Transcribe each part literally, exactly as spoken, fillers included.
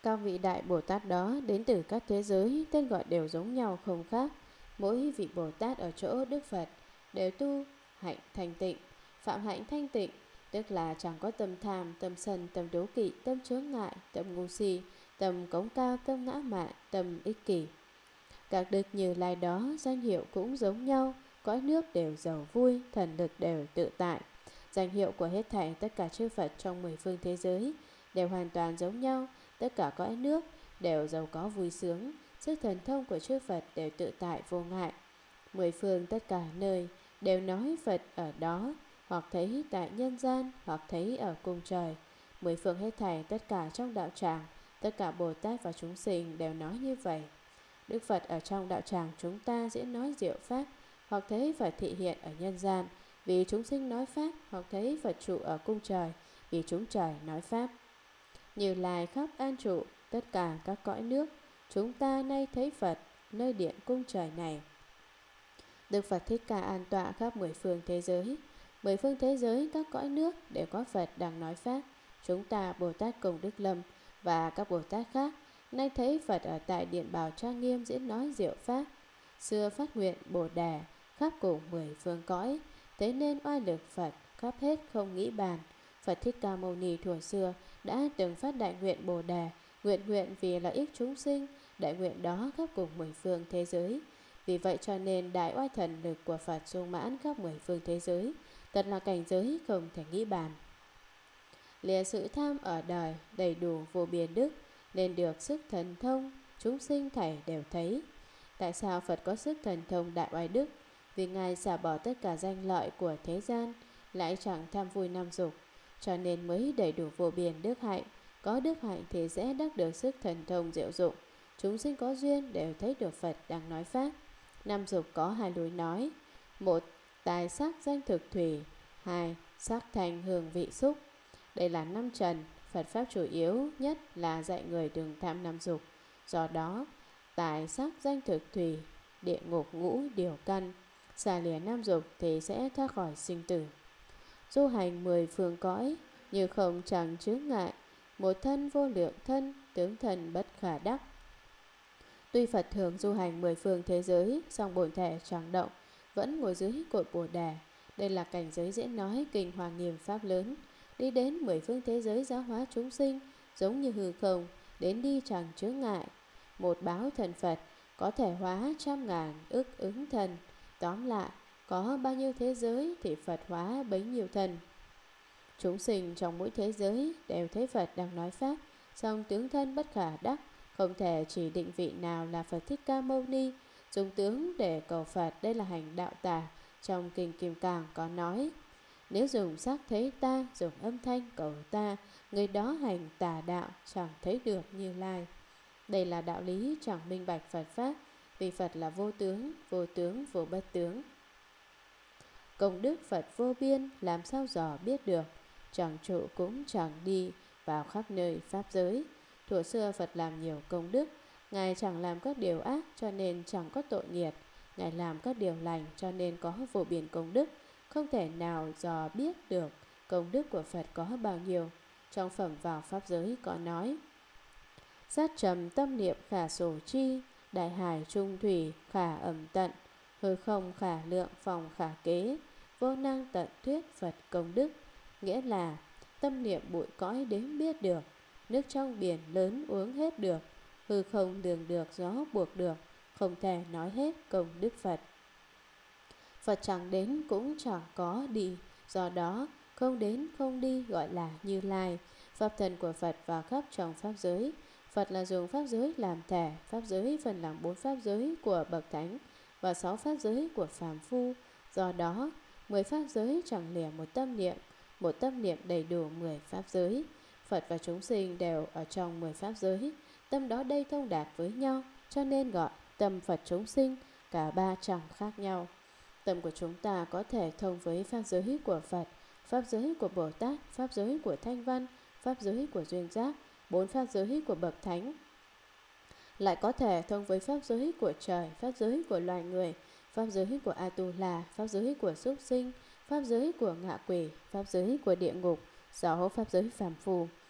Các vị đại Bồ Tát đó đến từ các thế giới, tên gọi đều giống nhau không khác. Mỗi vị Bồ Tát ở chỗ Đức Phật đều tu hạnh thanh tịnh, phạm hạnh thanh tịnh, tức là chẳng có tâm tham, tâm sân, tâm đố kỵ, tâm chướng ngại, tâm ngu si, tâm cống cao, tâm ngã mạn, tâm ích kỷ. Các đức Như Lai đó danh hiệu cũng giống nhau, cõi nước đều giàu vui, thần lực đều tự tại. Danh hiệu của hết thảy tất cả chư Phật trong mười phương thế giới đều hoàn toàn giống nhau, tất cả cõi nước đều giàu có vui sướng, sức thần thông của chư Phật đều tự tại vô ngại. Mười phương tất cả nơi đều nói Phật ở đó, hoặc thấy tại nhân gian, hoặc thấy ở cung trời. Mười phương hết thảy tất cả trong đạo tràng, tất cả Bồ Tát và chúng sinh đều nói như vậy. Đức Phật ở trong đạo tràng chúng ta diễn nói diệu pháp, hoặc thấy Phật thị hiện ở nhân gian vì chúng sinh nói pháp, hoặc thấy Phật trụ ở cung trời vì chúng trời nói pháp. Như Lai khắp an trụ tất cả các cõi nước, chúng ta nay thấy Phật nơi điện cung trời này. Đức Phật Thích Ca an tọa khắp mười phương thế giới. Mười phương thế giới các cõi nước đều có Phật đang nói pháp. Chúng ta Bồ Tát Cùng Đức Lâm và các Bồ Tát khác nay thấy Phật ở tại điện Bảo trang nghiêm diễn nói diệu pháp. Xưa phát nguyện Bồ Đề khắp cùng mười phương cõi, thế nên oai lực Phật khắp hết không nghĩ bàn. Phật Thích Ca Mâu Ni thuở xưa đã từng phát đại nguyện Bồ Đề, nguyện nguyện vì lợi ích chúng sinh. Đại nguyện đó khắp cùng mười phương thế giới. Vì vậy cho nên đại oai thần lực của Phật sung mãn khắp mười phương thế giới, thật là cảnh giới không thể nghĩ bàn. Lìa sự tham ở đời, đầy đủ vô biên đức, nên được sức thần thông, chúng sinh thảy đều thấy. Tại sao Phật có sức thần thông đại oai đức? Vì Ngài xả bỏ tất cả danh lợi của thế gian, lại chẳng tham vui năm dục, cho nên mới đầy đủ vô biên đức hạnh. Có đức hạnh thì sẽ đắc được sức thần thông diệu dụng. Chúng sinh có duyên đều thấy được Phật đang nói pháp. Năm dục có hai lối nói: một, tài sắc danh thực thủy; hai, sắc thanh hương vị xúc. Đây là năm trần. Phật pháp chủ yếu nhất là dạy người đừng tham năm dục. Do đó, tài sắc danh thực thủy, địa ngục ngũ điều căn, xả lìa năm dục thì sẽ thoát khỏi sinh tử. Du hành mười phương cõi, như không chẳng chướng ngại, một thân vô lượng thân, tướng thân bất khả đắc. Tuy Phật thường du hành mười phương thế giới, song bổn thể chẳng động, vẫn ngồi dưới cội Bồ Đề. Đây là cảnh giới diễn nói kinh hoàng nghiêm pháp lớn. Đi đến mười phương thế giới giáo hóa chúng sinh, giống như hư không, đến đi chẳng chướng ngại. Một báo thần Phật có thể hóa trăm ngàn ức ứng thần. Tóm lại, có bao nhiêu thế giới thì Phật hóa bấy nhiêu thần. Chúng sinh trong mỗi thế giới đều thấy Phật đang nói pháp, song tướng thân bất khả đắc, không thể chỉ định vị nào là Phật Thích Ca Mâu Ni. Dùng tướng để cầu Phật, đây là hành đạo tà. Trong Kinh Kim Cang có nói: nếu dùng sắc thấy ta, dùng âm thanh cầu ta, người đó hành tà đạo, chẳng thấy được Như Lai. Đây là đạo lý chẳng minh bạch Phật pháp, vì Phật là vô tướng, vô tướng vô bất tướng. Công đức Phật vô biên, làm sao dò biết được, chẳng trụ cũng chẳng đi vào khắp nơi pháp giới. Thuở xưa Phật làm nhiều công đức, Ngài chẳng làm các điều ác cho nên chẳng có tội nghiệp. Ngài làm các điều lành cho nên có vô biên công đức. Không thể nào dò biết được công đức của Phật có bao nhiêu. Trong phẩm vào pháp giới có nói: sát trầm tâm niệm khả sổ chi, đại hải trung thủy khả ẩm tận, hư không khả lượng phòng khả kế, vô năng tận thuyết Phật công đức. Nghĩa là tâm niệm bụi cõi đếm biết được, nước trong biển lớn uống hết được, hư không đường được gió buộc được, không thể nói hết công đức Phật. Phật chẳng đến cũng chẳng có đi, do đó không đến không đi gọi là Như Lai. Pháp thân của Phật vào khắp trong pháp giới. Phật là dùng pháp giới làm thể. Pháp giới phân làm bốn pháp giới của bậc thánh và sáu pháp giới của phàm phu. Do đó mười pháp giới chẳng lìa một tâm niệm, một tâm niệm đầy đủ mười pháp giới. Phật và chúng sinh đều ở trong mười pháp giới, tâm đó đây thông đạt với nhau, cho nên gọi tâm Phật chúng sinh. Cả ba chẳng khác nhau. Tâm của chúng ta có thể thông với pháp giới của Phật, pháp giới của Bồ Tát, pháp giới của Thanh Văn, pháp giới của Duyên Giác, bốn pháp giới của bậc thánh. Lại có thể thông với pháp giới của trời, pháp giới của loài người, pháp giới của Atula, pháp giới của súc sinh, pháp giới của ngạ quỷ, pháp giới của địa ngục, sáu pháp giới phàm phu.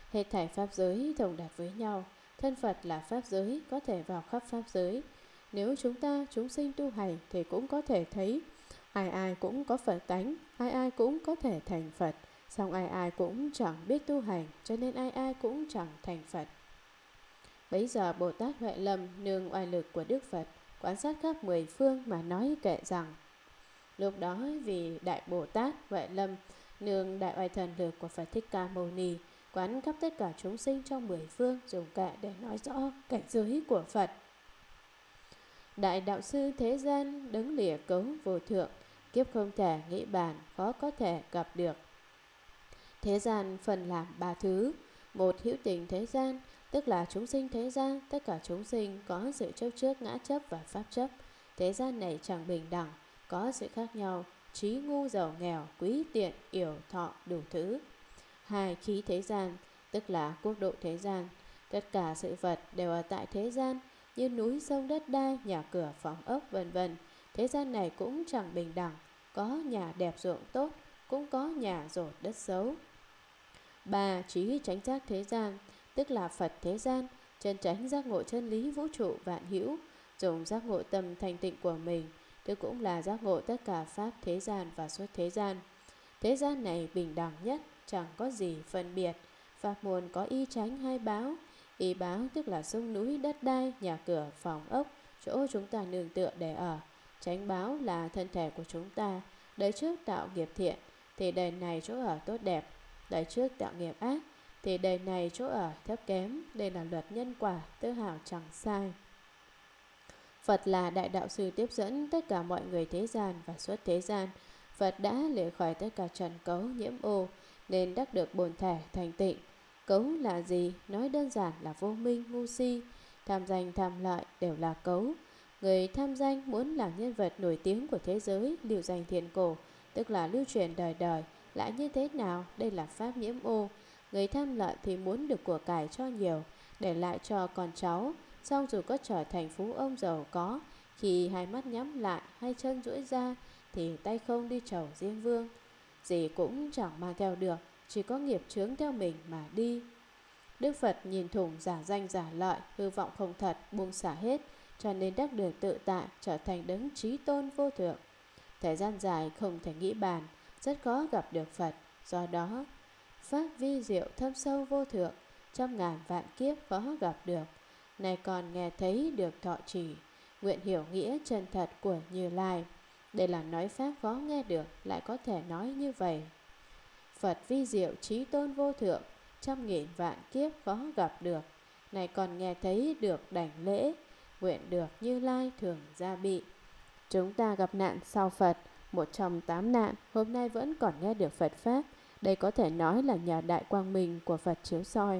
Hết thảy pháp giới đồng đạt với nhau. Thân Phật là pháp giới, có thể vào khắp pháp giới. Nếu chúng ta chúng sinh tu hành thì cũng có thể thấy ai ai cũng có Phật tánh, ai ai cũng có thể thành Phật. Song ai ai cũng chẳng biết tu hành, cho nên ai ai cũng chẳng thành Phật. Bấy giờ Bồ Tát Huệ Lâm nương oai lực của Đức Phật, quan sát khắp mười phương mà nói kệ rằng: lúc đó vì Đại Bồ Tát Huệ Lâm nương đại oai thần lực của Phật Thích Ca Mâu Ni, quán khắp tất cả chúng sinh trong mười phương, dùng kệ để nói rõ cảnh giới của Phật. Đại đạo sư thế gian đấng lìa cấu vô thượng, kiếp không thể nghĩ bàn, khó có thể gặp được. Thế gian phần làm ba thứ: một, hữu tình thế gian, tức là chúng sinh thế gian. Tất cả chúng sinh có sự chấp trước, ngã chấp và pháp chấp. Thế gian này chẳng bình đẳng, có sự khác nhau, trí ngu giàu nghèo, quý tiện, yểu thọ, đủ thứ. Hai, khí thế gian, tức là quốc độ thế gian. Tất cả sự vật đều ở tại thế gian, như núi sông đất đai, nhà cửa phòng ốc vân vân. Thế gian này cũng chẳng bình đẳng, có nhà đẹp ruộng tốt, cũng có nhà rột đất xấu. Ba, trí chánh giác thế gian, tức là Phật thế gian, chân chánh giác ngộ chân lý vũ trụ vạn hữu, dùng giác ngộ tâm thành tịnh của mình, tức cũng là giác ngộ tất cả pháp thế gian và xuất thế gian. Thế gian này bình đẳng nhất, chẳng có gì phân biệt. Pháp môn có y chánh hai báo. Y báo tức là sông núi đất đai, nhà cửa phòng ốc, chỗ chúng ta nương tựa để ở. Chánh báo là thân thể của chúng ta. Đời trước tạo nghiệp thiện thì đời này chỗ ở tốt đẹp, đời trước tạo nghiệp ác thì đời này chỗ ở thấp kém. Đây là luật nhân quả, tự hào chẳng sai. Phật là đại đạo sư tiếp dẫn tất cả mọi người thế gian và xuất thế gian. Phật đã lìa khỏi tất cả trần cấu nhiễm ô, nên đắc được bổn thể thành tịnh. Cấu là gì? Nói đơn giản là vô minh, ngu si. Tham danh, tham lợi đều là cấu. Người tham danh muốn làm nhân vật nổi tiếng của thế giới, lưu danh thiện cổ, tức là lưu truyền đời đời, lại như thế nào? Đây là pháp nhiễm ô. Người tham lợi thì muốn được của cải cho nhiều, để lại cho con cháu. Xong dù có trở thành phú ông giàu có, khi hai mắt nhắm lại, hai chân duỗi ra, thì tay không đi chầu Diêm Vương, gì cũng chẳng mang theo được, chỉ có nghiệp chướng theo mình mà đi. Đức Phật nhìn thủng giả danh giả lợi, hư vọng không thật, buông xả hết, cho nên đắc được tự tại, trở thành đấng trí tôn vô thượng. Thời gian dài không thể nghĩ bàn, rất khó gặp được Phật. Do đó pháp vi diệu thâm sâu vô thượng, trăm ngàn vạn kiếp khó gặp được. Này còn nghe thấy được thọ trì, nguyện hiểu nghĩa chân thật của Như Lai. Đây là nói pháp khó nghe được, lại có thể nói như vậy. Phật vi diệu trí tôn vô thượng, trăm nghìn vạn kiếp khó gặp được. Này còn nghe thấy được đảnh lễ, nguyện được Như Lai thường gia bị. Chúng ta gặp nạn sau Phật, một trong tám nạn, hôm nay vẫn còn nghe được Phật Pháp. Đây có thể nói là nhờ đại quang minh của Phật chiếu soi.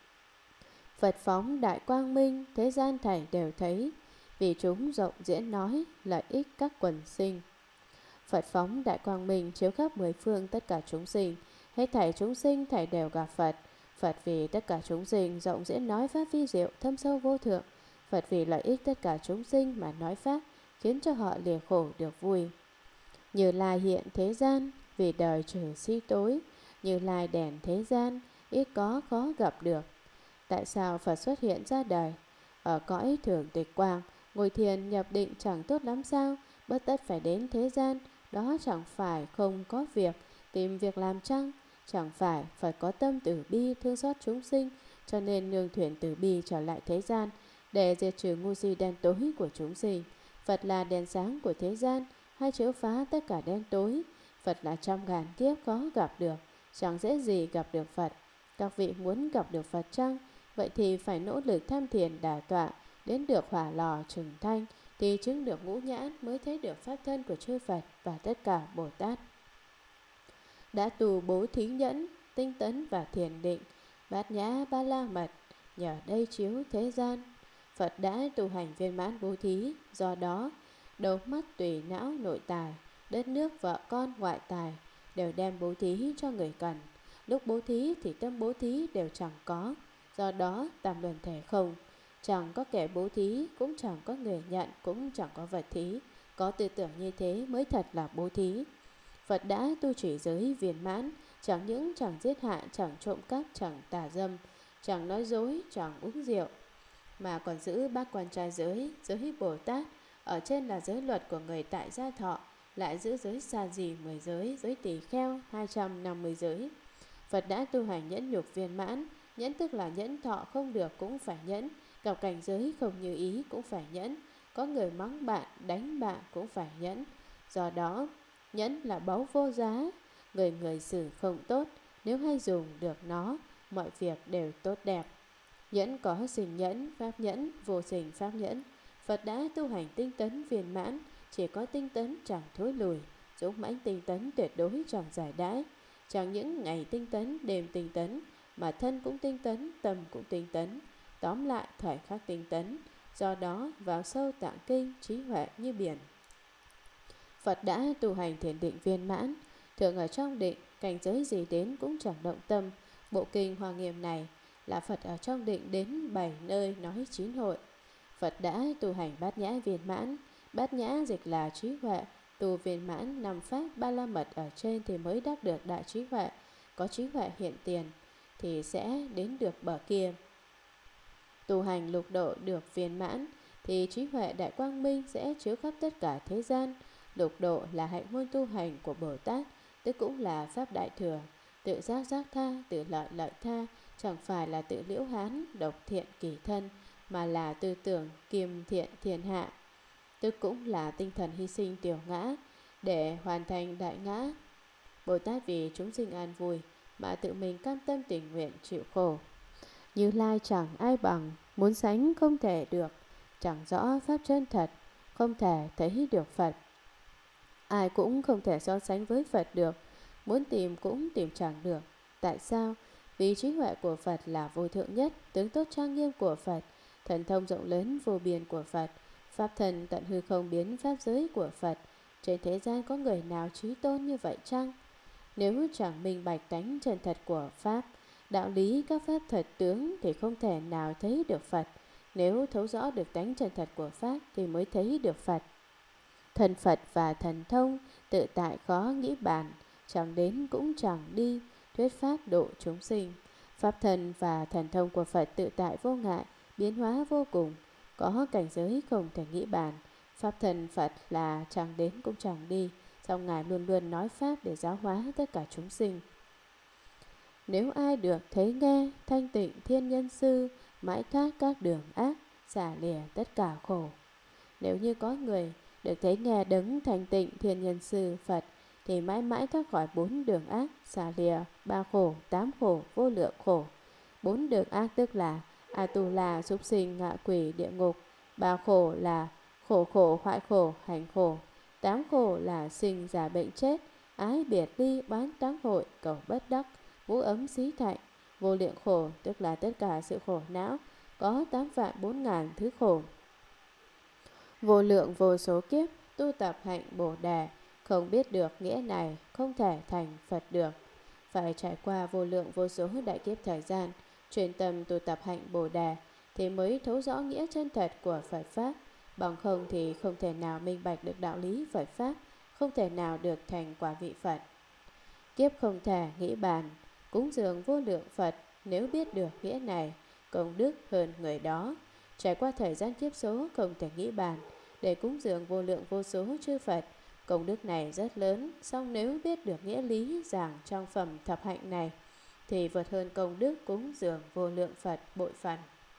Phật phóng đại quang minh, thế gian thảy đều thấy, vì chúng rộng diễn nói, lợi ích các quần sinh. Phật phóng đại quang minh chiếu khắp mười phương tất cả chúng sinh, hết thảy chúng sinh thảy đều gặp Phật. Phật vì tất cả chúng sinh rộng diễn nói pháp vi diệu thâm sâu vô thượng. Phật vì lợi ích tất cả chúng sinh mà nói pháp, khiến cho họ lìa khổ được vui. Như Lai hiện thế gian, vì đời trừ si tối. Như Lai đèn thế gian, ít có khó gặp được. Tại sao Phật xuất hiện ra đời? Ở cõi thường tịch quang, ngồi thiền nhập định chẳng tốt lắm sao? Bất tất phải đến thế gian, đó chẳng phải không có việc, tìm việc làm chăng? Chẳng phải Phật có tâm từ bi thương xót chúng sinh, cho nên nương thuyền từ bi trở lại thế gian, để diệt trừ ngu si đen tối của chúng sinh. Phật là đèn sáng của thế gian, hay chiếu phá tất cả đen tối. Phật là trăm ngàn kiếp khó gặp được, chẳng dễ gì gặp được Phật. Các vị muốn gặp được Phật chăng? Vậy thì phải nỗ lực tham thiền đả tọa, đến được hỏa lò trừng thanh, thì chứng được ngũ nhãn, mới thấy được pháp thân của chư Phật và tất cả Bồ Tát. Đã tu bố thí nhẫn, tinh tấn và thiền định, bát nhã ba la mật, nhờ đây chiếu thế gian. Phật đã tu hành viên mãn bố thí, do đó đầu mắt tùy não nội tài, đất nước vợ con ngoại tài đều đem bố thí cho người cần. Lúc bố thí thì tâm bố thí đều chẳng có, do đó tam luân thể không. Chẳng có kẻ bố thí, cũng chẳng có người nhận, cũng chẳng có vật thí. Có tư tưởng như thế mới thật là bố thí. Phật đã tu chỉ giới viên mãn, chẳng những chẳng giết hại, chẳng trộm cắp, chẳng tà dâm, chẳng nói dối, chẳng uống rượu, mà còn giữ bát quan trai giới, giới Bồ Tát. Ở trên là giới luật của người tại gia thọ, lại giữ giới sa di mười giới, giới tỳ kheo hai trăm năm mươi giới. Phật đã tu hành nhẫn nhục viên mãn. Nhẫn tức là nhẫn, thọ không được cũng phải nhẫn, gặp cảnh giới không như ý cũng phải nhẫn, có người mắng bạn, đánh bạn cũng phải nhẫn. Do đó, nhẫn là báu vô giá. Người người xử không tốt, nếu hay dùng được nó, mọi việc đều tốt đẹp. Nhẫn có sinh nhẫn, pháp nhẫn, vô sinh pháp nhẫn. Phật đã tu hành tinh tấn viên mãn, chỉ có tinh tấn chẳng thối lùi, dũng mãnh tinh tấn tuyệt đối chẳng giải đãi. Chẳng những ngày tinh tấn, đêm tinh tấn, mà thân cũng tinh tấn, tâm cũng tinh tấn. Tóm lại thời khắc tinh tấn, do đó vào sâu tạng kinh, trí huệ như biển. Phật đã tu hành thiền định viên mãn, thường ở trong định, cảnh giới gì đến cũng chẳng động tâm. Bộ kinh Hoa Nghiêm này là Phật ở trong định đến bảy nơi nói chín hội. Phật đã tu hành bát nhã viên mãn. Bát nhã dịch là trí huệ. Tu viên mãn năm pháp ba la mật ở trên thì mới đắc được đại trí huệ. Có trí huệ hiện tiền thì sẽ đến được bờ kia. Tu hành lục độ được viên mãn thì trí huệ đại quang minh sẽ chiếu khắp tất cả thế gian. Lục độ là hạnh môn tu hành của Bồ Tát, tức cũng là pháp đại thừa. Tự giác giác tha, tự lợi lợi tha, chẳng phải là tự liễu hán, độc thiện kỳ thân, mà là tư tưởng kiềm thiện thiên hạ, tức cũng là tinh thần hy sinh tiểu ngã để hoàn thành đại ngã. Bồ Tát vì chúng sinh an vui mà tự mình cam tâm tình nguyện chịu khổ. Như Lai chẳng ai bằng, muốn sánh không thể được, chẳng rõ pháp chân thật, không thể thấy được Phật. Ai cũng không thể so sánh với Phật được, muốn tìm cũng tìm chẳng được. Tại sao? Vì trí huệ của Phật là vô thượng nhất, tướng tốt trang nghiêm của Phật, thần thông rộng lớn vô biên của Phật, pháp thần tận hư không biến pháp giới của Phật. Trên thế gian có người nào trí tôn như vậy chăng? Nếu chẳng minh bạch tánh chân thật của Pháp, đạo lý các pháp thật tướng thì không thể nào thấy được Phật. Nếu thấu rõ được tánh chân thật của Pháp thì mới thấy được Phật. Thần Phật và thần thông tự tại khó nghĩ bàn, chẳng đến cũng chẳng đi, thuyết pháp độ chúng sinh. Pháp thần và thần thông của Phật tự tại vô ngại, biến hóa vô cùng, có cảnh giới không thể nghĩ bàn. Pháp thần Phật là chẳng đến cũng chẳng đi, song Ngài luôn luôn nói pháp để giáo hóa tất cả chúng sinh. Nếu ai được thấy nghe thanh tịnh thiên nhân sư, mãi thoát các đường ác, xả lìa tất cả khổ. Nếu như có người được thấy nghe đấng thanh tịnh thiên nhân sư Phật thì mãi mãi thoát khỏi bốn đường ác, xả lìa ba khổ, tám khổ, vô lượng khổ. Bốn đường ác tức là Atula, súc sinh, ngạ quỷ, địa ngục. Ba khổ là khổ khổ, hoại khổ, hành khổ. Tám khổ là sinh, già, bệnh, chết, ái, biệt ly, bán táng hội, cầu bất đắc, ngũ ấm, xí thạnh. Vô lượng khổ tức là tất cả sự khổ não, có tám vạn bốn ngàn thứ khổ. Vô lượng vô số kiếp tu tập hạnh Bồ Đề, không biết được nghĩa này không thể thành Phật được. Phải trải qua vô lượng vô số đại kiếp thời gian, chuyên tâm tu tập hạnh Bồ Đề thì mới thấu rõ nghĩa chân thật của Phật Pháp. Bằng không thì không thể nào minh bạch được đạo lý Phật Pháp, không thể nào được thành quả vị Phật. Kiếp không thể nghĩ bàn, cúng dường vô lượng Phật, nếu biết được nghĩa này, công đức hơn người đó. Trải qua thời gian kiếp số không thể nghĩ bàn, để cúng dường vô lượng vô số chư Phật, công đức này rất lớn. Song nếu biết được nghĩa lý giảng trong phẩm thập hạnh này, thì vượt hơn công đức cúng dường vô lượng Phật bội phần.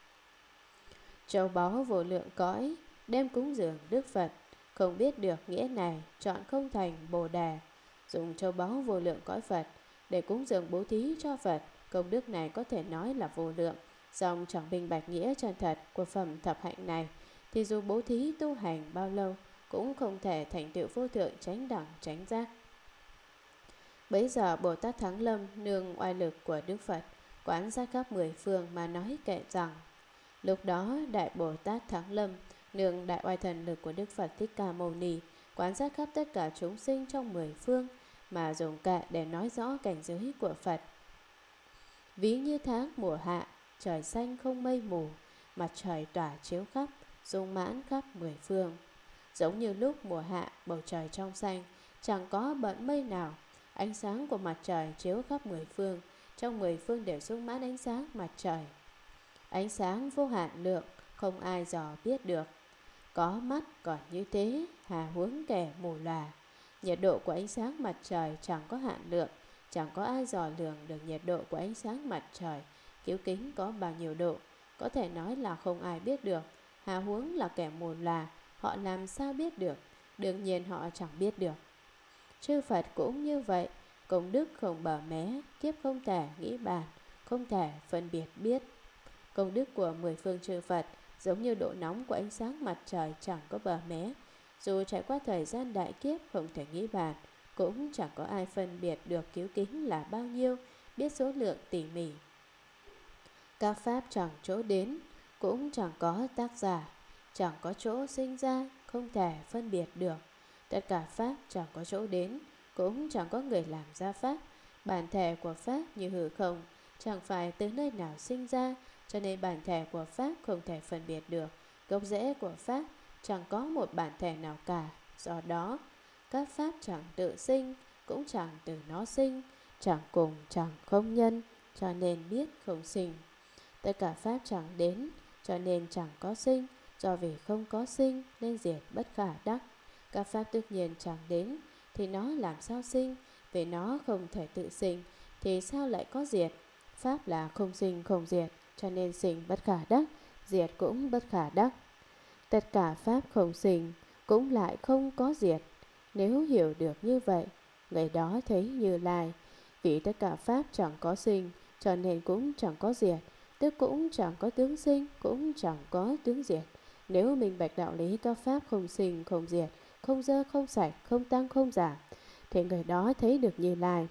Châu báu vô lượng cõi, đem cúng dường Đức Phật, không biết được nghĩa này, chọn không thành Bồ Đề. Dùng châu báu vô lượng cõi Phật để cúng dường bố thí cho Phật, công đức này có thể nói là vô lượng. Song chẳng minh bạch nghĩa chân thật của phẩm thập hạnh này, thì dù bố thí tu hành bao lâu cũng không thể thành tựu vô thượng chánh đẳng chánh giác. Bấy giờ Bồ Tát Thắng Lâm nương oai lực của Đức Phật, quán ra khắp mười phương mà nói kệ rằng: lúc đó Đại Bồ Tát Thắng Lâm nương đại oai thần lực của Đức Phật Thích Ca Mâu Ni, quán sát khắp tất cả chúng sinh trong mười phương mà dùng kệ để nói rõ cảnh giới của Phật. Ví như tháng mùa hạ, trời xanh không mây mù, mặt trời tỏa chiếu khắp, dung mãn khắp mười phương. Giống như lúc mùa hạ, bầu trời trong xanh, chẳng có bận mây nào, Ánh sáng của mặt trời chiếu khắp mười phương, trong mười phương đều sung mãn ánh sáng mặt trời. Ánh sáng vô hạn lượng, không ai dò biết được. Có mắt còn như thế, hà huống kẻ mù lòa. Nhiệt độ của ánh sáng mặt trời chẳng có hạn lượng, chẳng có ai dò lường được nhiệt độ của ánh sáng mặt trời. Cứu kính có bao nhiêu độ, có thể nói là không ai biết được. Hà huống là kẻ mù lòa, họ làm sao biết được? Đương nhiên họ chẳng biết được. Chư Phật cũng như vậy, công đức không bờ mé, kiếp không thể nghĩ bàn, không thể phân biệt biết. Công đức của mười phương chư Phật giống như độ nóng của ánh sáng mặt trời chẳng có bờ mé. Dù trải qua thời gian đại kiếp không thể nghĩ bàn, cũng chẳng có ai phân biệt được cứu kính là bao nhiêu, biết số lượng tỉ mỉ. Các pháp chẳng chỗ đến, cũng chẳng có tác giả, chẳng có chỗ sinh ra, không thể phân biệt được. Tất cả pháp chẳng có chỗ đến, cũng chẳng có người làm ra pháp. Bản thể của pháp như hư không, chẳng phải từ nơi nào sinh ra, cho nên bản thể của pháp không thể phân biệt được. Gốc rễ của pháp chẳng có một bản thể nào cả. Do đó, các pháp chẳng tự sinh, cũng chẳng từ nó sinh, chẳng cùng chẳng không nhân, cho nên biết không sinh. Tất cả pháp chẳng đến, cho nên chẳng có sinh, do vì không có sinh nên diệt bất khả đắc. Các pháp tất nhiên chẳng đến, thì nó làm sao sinh? Vì nó không thể tự sinh, thì sao lại có diệt? Pháp là không sinh không diệt, cho nên sinh bất khả đắc, diệt cũng bất khả đắc. Tất cả pháp không sinh, cũng lại không có diệt. Nếu hiểu được như vậy, người đó thấy Như Lai. Vì tất cả pháp chẳng có sinh, cho nên cũng chẳng có diệt, tức cũng chẳng có tướng sinh, cũng chẳng có tướng diệt. Nếu minh bạch đạo lý các pháp không sinh không diệt, không dơ không sạch, không tăng không giảm, thì người đó thấy được Như Lai.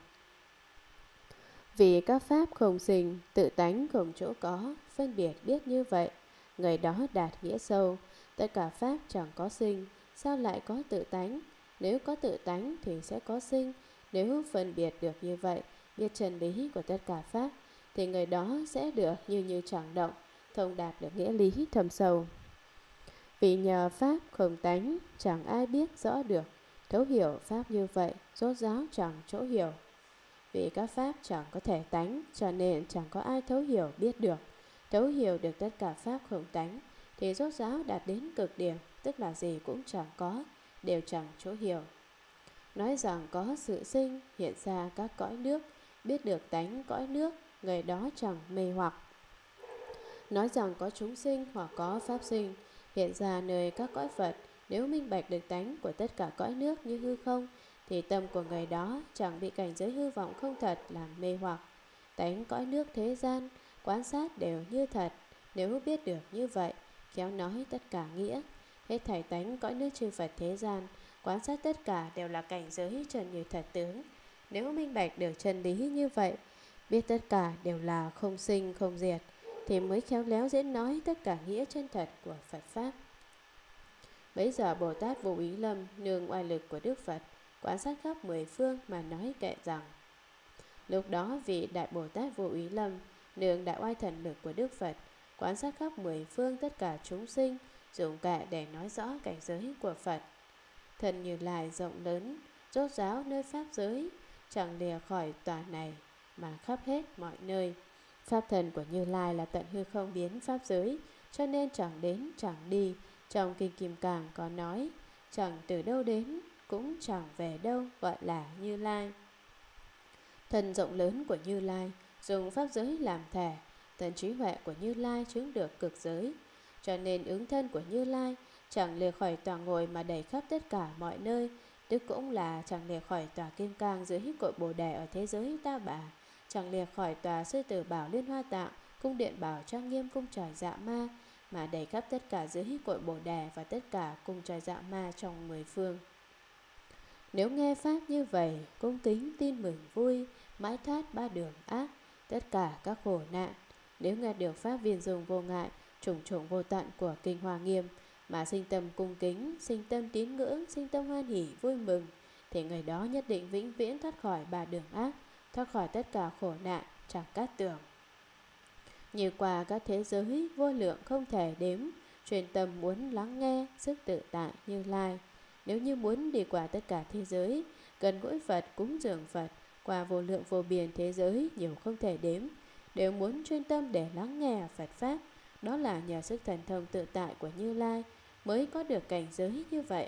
Vì các pháp không sinh, tự tánh không chỗ có, phân biệt biết như vậy, người đó đạt nghĩa sâu. Tất cả pháp chẳng có sinh, sao lại có tự tánh? Nếu có tự tánh thì sẽ có sinh. Nếu phân biệt được như vậy, biết chân lý của tất cả pháp, thì người đó sẽ được như như chẳng động, thông đạt được nghĩa lý thâm sâu. Vì nhờ pháp không tánh, chẳng ai biết rõ được. Thấu hiểu pháp như vậy, rốt ráo chẳng chỗ hiểu. Vì các pháp chẳng có thể tánh, cho nên chẳng có ai thấu hiểu biết được. Thấu hiểu được tất cả pháp không tánh, thì rốt ráo đạt đến cực điểm, tức là gì cũng chẳng có, đều chẳng chỗ hiểu. Nói rằng có sự sinh, hiện ra các cõi nước, biết được tánh cõi nước, người đó chẳng mê hoặc. Nói rằng có chúng sinh hoặc có pháp sinh, hiện ra nơi các cõi Phật, nếu minh bạch được tánh của tất cả cõi nước như hư không, thì tâm của người đó chẳng bị cảnh giới hư vọng không thật làm mê hoặc. Tánh cõi nước thế gian, quan sát đều như thật, nếu biết được như vậy, khéo nói tất cả nghĩa. Hết thảy tánh cõi nước chư Phật thế gian, quan sát tất cả đều là cảnh giới trần như thật tướng. Nếu minh bạch được chân lý như vậy, biết tất cả đều là không sinh không diệt, thì mới khéo léo dễ nói tất cả nghĩa chân thật của Phật Pháp. Bấy giờ Bồ Tát Vô Ý Lâm nương oai lực của Đức Phật, quan sát khắp mười phương mà nói kệ rằng: Lúc đó vị Đại Bồ Tát Vô Ý Lâm nương đại oai thần lực của Đức Phật, quan sát khắp mười phương tất cả chúng sinh, dùng kệ để nói rõ cảnh giới của Phật. Thần Như Lai rộng lớn, rốt ráo nơi pháp giới, chẳng lìa khỏi tòa này mà khắp hết mọi nơi. Pháp thần của Như Lai là tận hư không biến pháp giới, cho nên chẳng đến chẳng đi. Trong Kinh Kim Cang có nói: chẳng từ đâu đến, cũng chẳng về đâu, gọi là Như Lai. Thần rộng lớn của Như Lai dùng pháp giới làm thể, thần trí huệ của Như Lai chứng được cực giới, cho nên ứng thân của Như Lai chẳng lìa khỏi tòa ngồi mà đầy khắp tất cả mọi nơi, tức cũng là chẳng lìa khỏi tòa Kim Cang dưới cội Bồ Đề ở thế giới Ta Bà, chẳng lìa khỏi tòa Sư Tử Bảo Liên Hoa Tạng, cung điện bảo trang nghiêm cung trời Dạ Ma, mà đầy khắp tất cả dưới cội Bồ Đề và tất cả cung trời Dạ Ma trong mười phương. Nếu nghe pháp như vậy, cung kính tin mừng vui, mãi thoát ba đường ác, tất cả các khổ nạn. Nếu nghe được pháp viên dung vô ngại, chủng chủng vô tận của Kinh Hoa Nghiêm, mà sinh tâm cung kính, sinh tâm tín ngưỡng, sinh tâm hoan hỷ vui mừng, thì người đó nhất định vĩnh viễn thoát khỏi ba đường ác, thoát khỏi tất cả khổ nạn, chẳng cát tưởng. Như qua các thế giới vô lượng không thể đếm, truyền tâm muốn lắng nghe sức tự tại Như Lai. Nếu như muốn đi qua tất cả thế giới, gần gũi Phật, cúng dường Phật, qua vô lượng vô biên thế giới nhiều không thể đếm, đều muốn chuyên tâm để lắng nghe Phật Pháp. Đó là nhờ sức thần thông tự tại của Như Lai mới có được cảnh giới như vậy.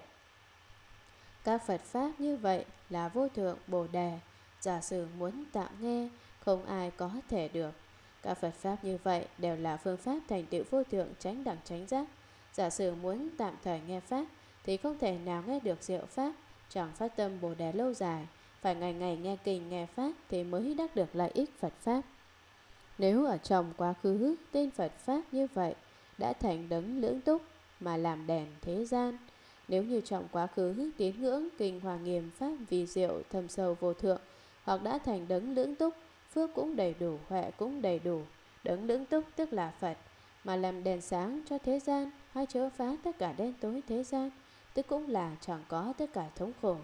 Các Phật Pháp như vậy là vô thượng Bồ Đề, giả sử muốn tạm nghe, không ai có thể được. Các Phật Pháp như vậy đều là phương pháp thành tựu vô thượng chánh đẳng chánh giác. Giả sử muốn tạm thời nghe Pháp thì không thể nào nghe được diệu Pháp, chẳng phát tâm Bồ Đề lâu dài, phải ngày ngày nghe kinh nghe Pháp thì mới đắc được lợi ích Phật Pháp. Nếu ở trong quá khứ tên Phật Pháp như vậy đã thành đấng lưỡng túc mà làm đèn thế gian, nếu như trong quá khứ tín ngưỡng kinh Hoa Nghiêm Pháp vì diệu thâm sâu vô thượng, hoặc đã thành đấng lưỡng túc, phước cũng đầy đủ, huệ cũng đầy đủ, đấng lưỡng túc tức là Phật, mà làm đèn sáng cho thế gian, hay chữa phá tất cả đen tối thế gian, tức cũng là chẳng có tất cả thống khổ.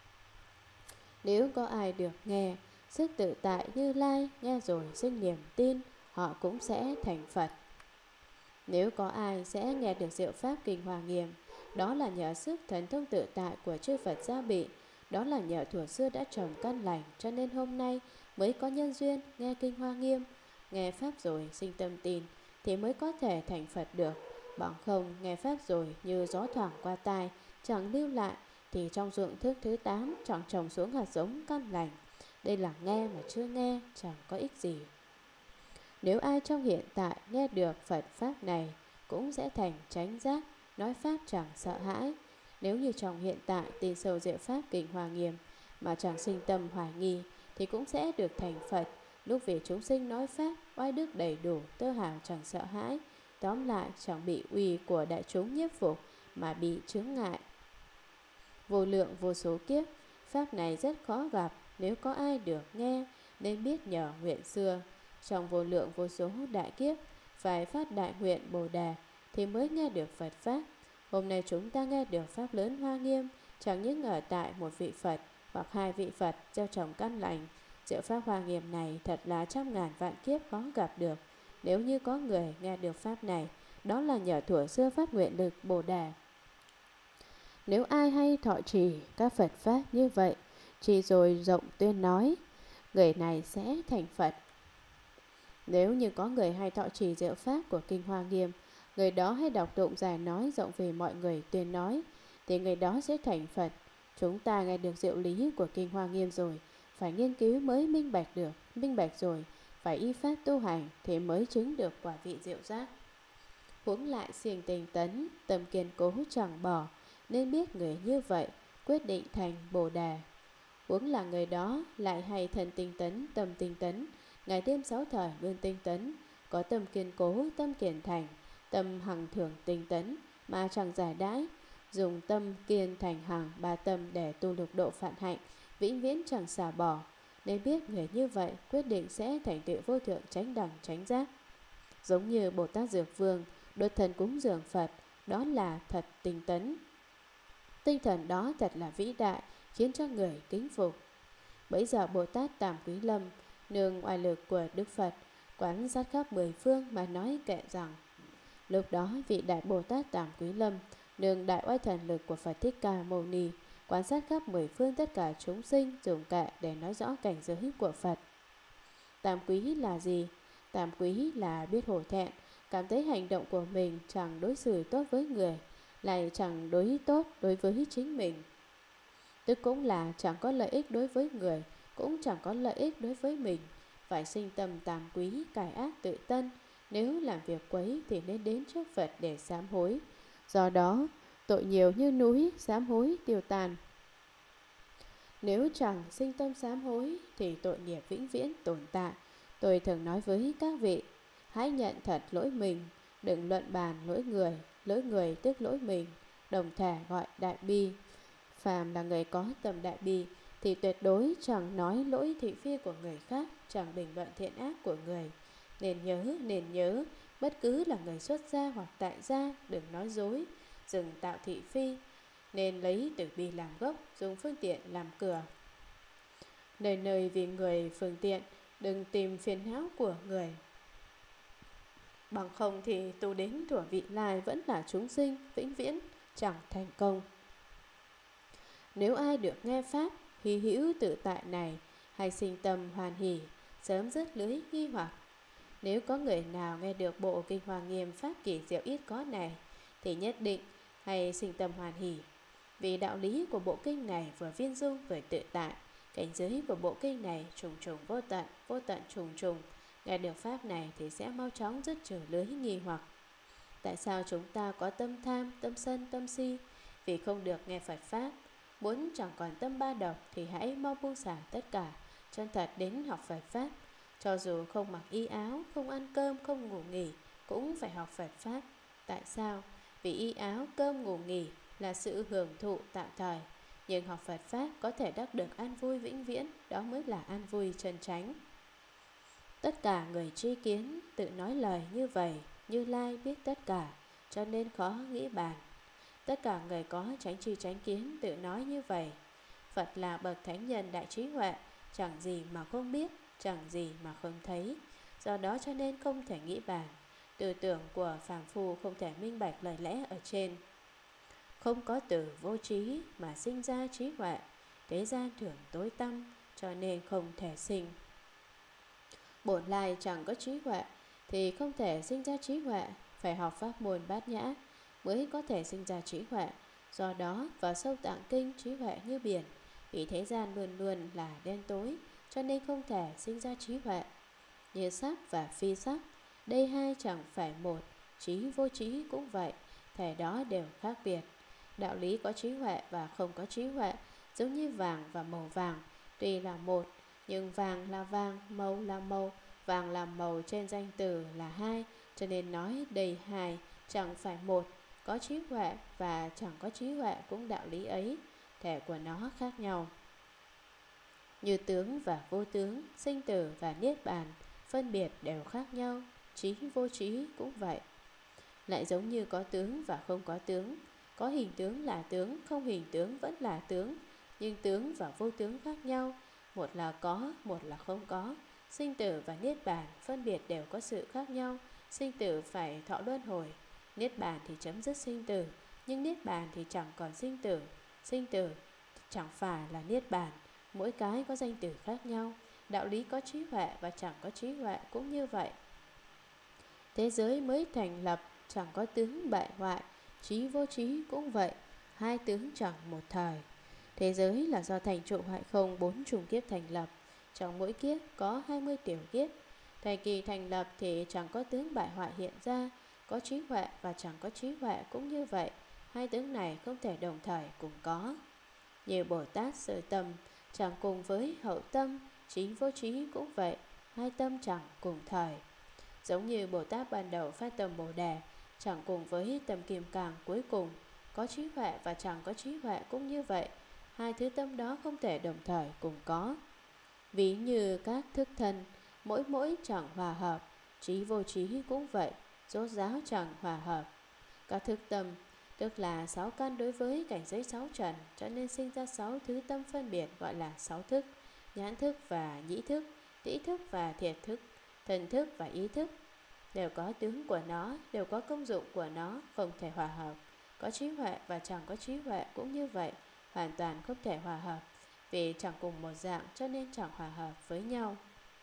Nếu có ai được nghe sức tự tại Như Lai, nghe rồi sinh niềm tin, họ cũng sẽ thành Phật. Nếu có ai sẽ nghe được diệu Pháp kinh Hoa Nghiêm, đó là nhờ sức thần thông tự tại của chư Phật gia bị, đó là nhờ thuở xưa đã trồng căn lành, cho nên hôm nay mới có nhân duyên nghe kinh Hoa Nghiêm, nghe Pháp rồi sinh tâm tin thì mới có thể thành Phật được. Bằng không nghe Pháp rồi như gió thoảng qua tai, chẳng lưu lại, thì trong ruộng thước thứ tám chẳng trồng xuống hạt giống căn lành. Đây là nghe mà chưa nghe, chẳng có ích gì. Nếu ai trong hiện tại nghe được Phật Pháp này cũng sẽ thành chánh giác, nói Pháp chẳng sợ hãi. Nếu như trong hiện tại tin sâu diệu Pháp kinh Hoa Nghiêm mà chẳng sinh tâm hoài nghi thì cũng sẽ được thành Phật. Lúc về chúng sinh nói Pháp, oai đức đầy đủ, tơ hào chẳng sợ hãi. Tóm lại chẳng bị uy của đại chúng nhiếp phục mà bị chướng ngại. Vô lượng vô số kiếp, Pháp này rất khó gặp. Nếu có ai được nghe nên biết nhờ nguyện xưa. Trong vô lượng vô số đại kiếp, phải phát đại nguyện Bồ Đề thì mới nghe được Phật Pháp. Hôm nay chúng ta nghe được Pháp lớn Hoa Nghiêm, chẳng những ở tại một vị Phật hoặc hai vị Phật gieo trồng căn lành. Diệu Pháp Hoa Nghiêm này thật là trăm ngàn vạn kiếp khó gặp được. Nếu như có người nghe được Pháp này, đó là nhờ thuở xưa phát nguyện lực Bồ Đề. Nếu ai hay thọ trì các Phật Pháp như vậy, trì rồi rộng tuyên nói, người này sẽ thành Phật. Nếu như có người hay thọ trì diệu Pháp của kinh Hoa Nghiêm, người đó hay đọc tụng giải nói rộng về mọi người tuyên nói, thì người đó sẽ thành Phật. Chúng ta nghe được diệu lý của kinh Hoa Nghiêm rồi, phải nghiên cứu mới minh bạch được. Minh bạch rồi, phải y pháp tu hành thì mới chứng được quả vị diệu giác. Huống lại siêng tinh tấn, tâm kiên cố chẳng bỏ, nên biết người như vậy quyết định thành Bồ Đề. Huống là người đó lại hay thần tinh tấn, tâm tinh tấn, ngày đêm sáu thời luôn tinh tấn, có tâm kiên cố, tâm kiên thành, tâm hằng thường tinh tấn mà chẳng giải đãi, dùng tâm kiên thành hằng ba tâm để tu lục độ phạn hạnh, vĩnh viễn chẳng xả bỏ. Nên biết người như vậy quyết định sẽ thành tựu vô thượng chánh đẳng chánh giác. Giống như Bồ Tát Dược Vương đốt thần cúng dường Phật, đó là thật tinh tấn. Tinh thần đó thật là vĩ đại, khiến cho người kính phục. Bấy giờ Bồ Tát Tàm Quý Lâm nương oai lực của Đức Phật quán sát khắp mười phương mà nói kệ rằng: lúc đó vị đại Bồ Tát Tàm Quý Lâm nương đại oai thần lực của Phật Thích Ca Mâu Ni quan sát khắp mười phương tất cả chúng sinh, dùng kệ để nói rõ cảnh giới của Phật. Tam quý là gì? Tam quý là biết hổ thẹn, cảm thấy hành động của mình chẳng đối xử tốt với người, lại chẳng đối tốt đối với chính mình. Tức cũng là chẳng có lợi ích đối với người, cũng chẳng có lợi ích đối với mình. Phải sinh tâm tam quý, cải ác tự tân. Nếu làm việc quấy thì nên đến trước Phật để sám hối. Do đó tội nhiều như núi, sám hối tiêu tan. Nếu chẳng sinh tâm sám hối thì tội nghiệp vĩnh viễn tồn tại. Tôi thường nói với các vị, hãy nhận thật lỗi mình, đừng luận bàn lỗi người. Lỗi người tức lỗi mình, đồng thể gọi đại bi. Phàm là người có tâm đại bi thì tuyệt đối chẳng nói lỗi thị phi của người khác, chẳng bình luận thiện ác của người. Nên nhớ, nên nhớ, bất cứ là người xuất gia hoặc tại gia, đừng nói dối, đừng tạo thị phi. Nên lấy từ bi làm gốc, dùng phương tiện làm cửa. Nơi nơi vì người phương tiện, đừng tìm phiền não của người. Bằng không thì tu đến thuở vị lai vẫn là chúng sinh, vĩnh viễn chẳng thành công. Nếu ai được nghe Pháp, hy hữu tự tại này, hay sinh tâm hoan hỷ, sớm dứt lưới nghi hoặc. Nếu có người nào nghe được bộ kinh Hoa Nghiêm pháp kỳ diệu ít có này, thì nhất định hay sinh tâm hoan hỷ. Vì đạo lý của bộ kinh này vừa viên dung vừa tự tại, cảnh giới của bộ kinh này trùng trùng vô tận, vô tận trùng trùng. Nghe được pháp này thì sẽ mau chóng dứt trừ lưới nghi hoặc. Tại sao chúng ta có tâm tham, tâm sân, tâm si? Vì không được nghe Phật pháp. Muốn chẳng còn tâm ba độc thì hãy mau buông xả tất cả, chân thật đến học Phật pháp. Cho dù không mặc y áo, không ăn cơm, không ngủ nghỉ, cũng phải học Phật pháp. Tại sao? Vì y áo, cơm, ngủ nghỉ là sự hưởng thụ tạm thời, nhưng học Phật pháp có thể đắc được an vui vĩnh viễn. Đó mới là an vui chân chánh. Tất cả người tri kiến tự nói lời như vậy. Như Lai biết tất cả, cho nên khó nghĩ bàn. Tất cả người có chánh tri chánh kiến tự nói như vậy. Phật là bậc thánh nhân đại trí huệ, chẳng gì mà không biết, chẳng gì mà không thấy. Do đó cho nên không thể nghĩ bàn. Tư tưởng của phàm phu không thể minh bạch lời lẽ ở trên. Không có từ vô trí mà sinh ra trí huệ. Thế gian thường tối tăm, cho nên không thể sinh. Bổn lai chẳng có trí huệ thì không thể sinh ra trí huệ. Phải học pháp môn bát nhã mới có thể sinh ra trí huệ. Do đó vào sâu tạng kinh trí huệ như biển. Vì thế gian luôn luôn là đen tối, cho nên không thể sinh ra trí huệ. Như sắc và phi sắc, đây hai chẳng phải một. Trí vô trí cũng vậy, thể đó đều khác biệt. Đạo lý có trí huệ và không có trí huệ giống như vàng và màu vàng, tuy là một, nhưng vàng là vàng, màu là màu. Vàng là màu trên danh từ là hai, cho nên nói đây hai chẳng phải một. Có trí huệ và chẳng có trí huệ cũng đạo lý ấy, thể của nó khác nhau. Như tướng và vô tướng, sinh tử và niết bàn, phân biệt đều khác nhau. Trí vô trí cũng vậy. Lại giống như có tướng và không có tướng. Có hình tướng là tướng, không hình tướng vẫn là tướng. Nhưng tướng và vô tướng khác nhau. Một là có, một là không có. Sinh tử và niết bàn phân biệt đều có sự khác nhau. Sinh tử phải thọ luân hồi, niết bàn thì chấm dứt sinh tử. Nhưng niết bàn thì chẳng còn sinh tử. Sinh tử chẳng phải là niết bàn. Mỗi cái có danh từ khác nhau. Đạo lý có trí huệ và chẳng có trí huệ cũng như vậy. Thế giới mới thành lập chẳng có tướng bại hoại. Trí vô trí cũng vậy, hai tướng chẳng một thời. Thế giới là do thành trụ hoại không bốn trùng kiếp thành lập. Trong mỗi kiếp có hai mươi tiểu kiếp. Thời kỳ thành lập thì chẳng có tướng bại hoại hiện ra. Có trí huệ và chẳng có trí huệ cũng như vậy. Hai tướng này không thể đồng thời cùng có. Như Bồ Tát sơ tâm chẳng cùng với hậu tâm, trí vô trí cũng vậy, hai tâm chẳng cùng thời. Giống như Bồ Tát ban đầu phát tâm Bồ Đề chẳng cùng với tâm Kim Cang cuối cùng. Có trí huệ và chẳng có trí huệ cũng như vậy. Hai thứ tâm đó không thể đồng thời cùng có. Ví như các thức thân, mỗi mỗi chẳng hòa hợp. Trí vô trí cũng vậy, rốt ráo chẳng hòa hợp. Các thức tâm tức là sáu căn đối với cảnh giới sáu trần, cho nên sinh ra sáu thứ tâm phân biệt gọi là sáu thức. Nhãn thức và nhĩ thức, tĩ thức và thiệt thức, thần thức và ý thức đều có tướng của nó, đều có công dụng của nó, không thể hòa hợp. Có trí huệ và chẳng có trí huệ cũng như vậy, hoàn toàn không thể hòa hợp. Vì chẳng cùng một dạng cho nên chẳng hòa hợp với nhau.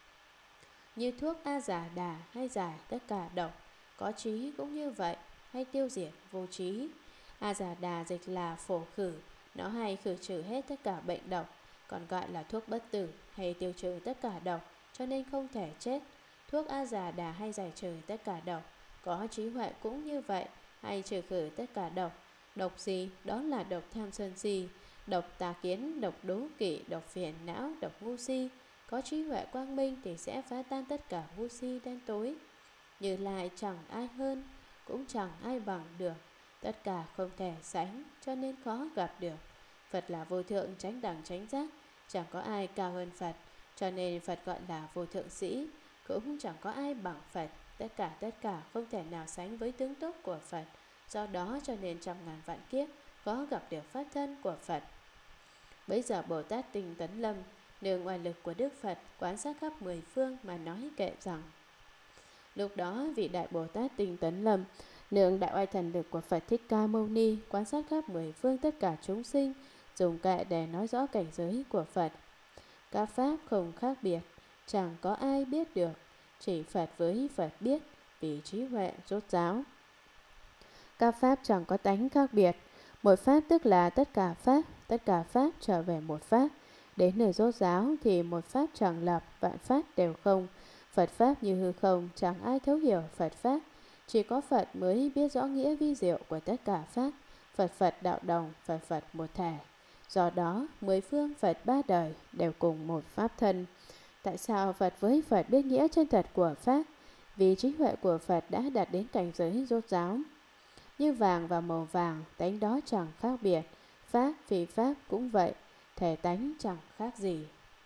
Như thuốc A giả đà hay giải tất cả độc, có trí cũng như vậy, hay tiêu diệt vô trí. A giả đà dịch là phổ khử, nó hay khử trừ hết tất cả bệnh độc, còn gọi là thuốc bất tử hay tiêu trừ tất cả độc, cho nên không thể chết. Thuốc A giả đà hay giải trừ tất cả độc, có trí huệ cũng như vậy, hay trừ khử tất cả độc. Độc gì? Đó là độc tham sân si, độc tà kiến, độc đố kỵ, độc phiền não, độc ngu si. Có trí huệ quang minh thì sẽ phá tan tất cả ngu si đen tối. Như Lai chẳng ai hơn, cũng chẳng ai bằng được. Tất cả không thể sánh, cho nên khó gặp được. Phật là vô thượng chánh đẳng chánh giác, chẳng có ai cao hơn Phật, cho nên Phật gọi là vô thượng sĩ. Cũng chẳng có ai bằng Phật, tất cả tất cả không thể nào sánh với tướng tốt của Phật. Do đó cho nên trăm ngàn vạn kiếp có gặp được pháp thân của Phật. Bấy giờ Bồ Tát Tinh Tấn Lâm nương oai lực của Đức Phật quán sát khắp mười phương mà nói kệ rằng: Lúc đó vị đại Bồ Tát Tinh Tấn Lâm nương đại oai thần lực của Phật Thích Ca Mâu Ni quan sát khắp mười phương tất cả chúng sinh, dùng kệ để nói rõ cảnh giới của Phật. Các pháp không khác biệt, chẳng có ai biết được, chỉ Phật với Phật biết, vì trí huệ rốt ráo. Các pháp chẳng có tánh khác biệt, một pháp tức là tất cả pháp, tất cả pháp trở về một pháp. Đến nơi rốt ráo thì một pháp chẳng lập, vạn pháp đều không. Phật pháp như hư không, chẳng ai thấu hiểu Phật pháp. Chỉ có Phật mới biết rõ nghĩa vi diệu của tất cả pháp. Phật Phật đạo đồng, Phật Phật một thể. Do đó, mười phương Phật ba đời đều cùng một pháp thân. Tại sao Phật với Phật biết nghĩa chân thật của pháp? Vì trí huệ của Phật đã đạt đến cảnh giới rốt ráo. Như vàng và màu vàng, tánh đó chẳng khác biệt. Pháp vì pháp cũng vậy, thể tánh chẳng khác gì.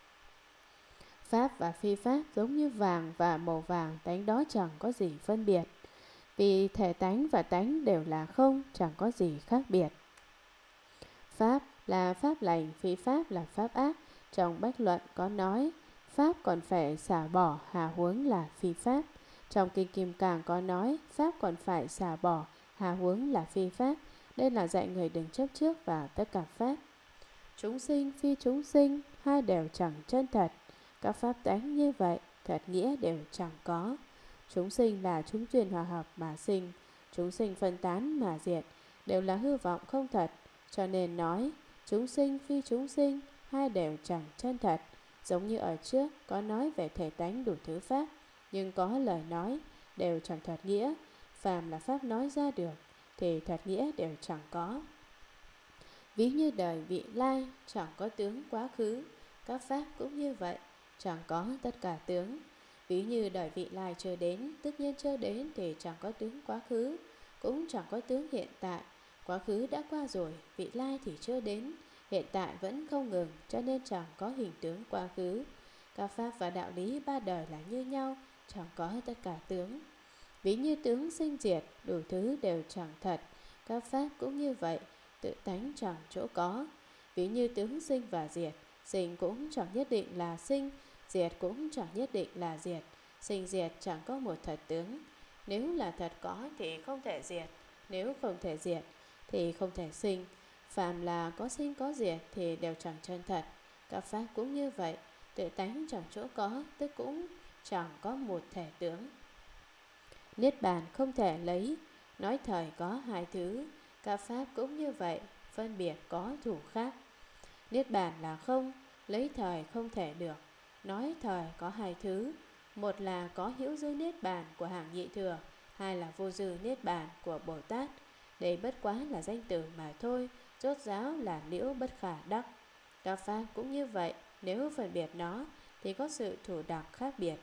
Pháp và phi pháp giống như vàng và màu vàng, tánh đó chẳng có gì phân biệt. Vì thể tánh và tánh đều là không, chẳng có gì khác biệt. Pháp là pháp lành, phi pháp là pháp ác. Trong Bách Luận có nói, pháp còn phải xả bỏ, hà huống là phi pháp. Trong Kinh Kim Cang có nói, pháp còn phải xả bỏ, hà huống là phi pháp. Đây là dạy người đừng chấp trước vào tất cả pháp. Chúng sinh phi chúng sinh, hai đều chẳng chân thật. Các pháp tánh như vậy, thật nghĩa đều chẳng có. Chúng sinh là chúng duyên hòa hợp mà sinh, chúng sinh phân tán mà diệt, đều là hư vọng không thật. Cho nên nói, chúng sinh phi chúng sinh, hai đều chẳng chân thật. Giống như ở trước có nói về thể tánh đủ thứ pháp, nhưng có lời nói đều chẳng thật nghĩa. Phàm là pháp nói ra được, thì thật nghĩa đều chẳng có. Ví như đời vị lai, chẳng có tướng quá khứ. Các pháp cũng như vậy, chẳng có tất cả tướng. Ví như đời vị lai chưa đến, tất nhiên chưa đến thì chẳng có tướng quá khứ, cũng chẳng có tướng hiện tại. Quá khứ đã qua rồi, vị lai thì chưa đến, hiện tại vẫn không ngừng, cho nên chẳng có hình tướng quá khứ. Các pháp và đạo lý ba đời là như nhau, chẳng có tất cả tướng. Ví như tướng sinh diệt, đủ thứ đều chẳng thật. Các pháp cũng như vậy, tự tánh chẳng chỗ có. Ví như tướng sinh và diệt, sinh cũng chẳng nhất định là sinh, diệt cũng chẳng nhất định là diệt. Sinh diệt chẳng có một thật tướng. Nếu là thật có thì không thể diệt, nếu không thể diệt thì không thể sinh. Phàm là có sinh có diệt thì đều chẳng chân thật. Các pháp cũng như vậy, tự tánh chẳng chỗ có, tức cũng chẳng có một thể tướng. Niết bàn không thể lấy, nói thời có hai thứ. Các pháp cũng như vậy, phân biệt có thủ khác. Niết bàn là không, lấy thời không thể được. Nói thời có hai thứ, một là có hữu dư niết bàn của hàng nhị thừa, hai là vô dư niết bàn của Bồ Tát. Đây bất quá là danh từ mà thôi, rốt ráo là liễu bất khả đắc. Các pháp cũng như vậy, nếu phân biệt nó thì có sự thủ đặc khác biệt.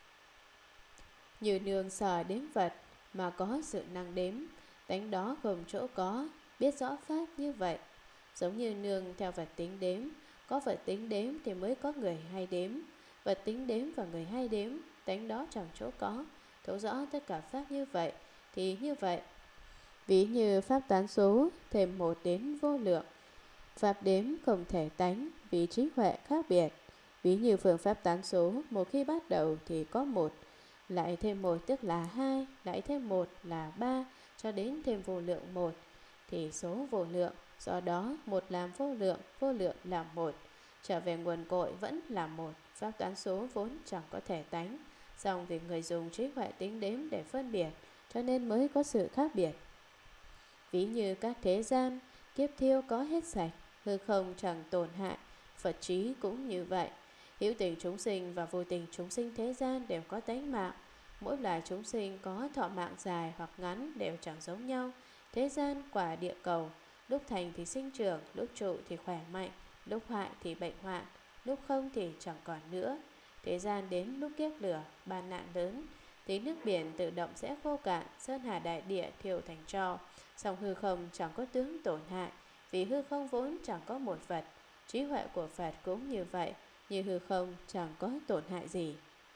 Như nương sờ đếm vật mà có sự năng đếm, tánh đó không chỗ có, biết rõ pháp như vậy. Giống như nương theo vật tính đếm, có vật tính đếm thì mới có người hay đếm. Vật tính đếm và người hay đếm, tánh đó chẳng chỗ có, thấu rõ tất cả pháp như vậy thì như vậy. Ví như pháp tán số, thêm một đến vô lượng. Pháp đếm không thể tánh, vì trí huệ khác biệt. Ví như phương pháp tán số, một khi bắt đầu thì có một, lại thêm một tức là hai, lại thêm một là ba, cho đến thêm vô lượng một, thì số vô lượng. Do đó một làm vô lượng, vô lượng làm một, trở về nguồn cội vẫn là một. Pháp toán số vốn chẳng có thể tánh, song vì người dùng trí huệ tính đếm để phân biệt, cho nên mới có sự khác biệt. Ví như các thế gian, kiếp thiêu có hết sạch, hư không chẳng tổn hại. Phật trí cũng như vậy. Hữu tình chúng sinh và vô tình chúng sinh thế gian đều có tánh mạng. Mỗi loài chúng sinh có thọ mạng dài hoặc ngắn đều chẳng giống nhau. Thế gian quả địa cầu, lúc thành thì sinh trưởng, lúc trụ thì khỏe mạnh, lúc hoại thì bệnh hoạn, lúc không thì chẳng còn nữa. Thế gian đến lúc kiếp lửa, ban nạn lớn, thì nước biển tự động sẽ khô cạn, sơn hà đại địa thiêu thành tro. Song hư không chẳng có tướng tổn hại, vì hư không vốn chẳng có một vật. Trí huệ của Phật cũng như vậy, như hư không chẳng có tổn hại gì.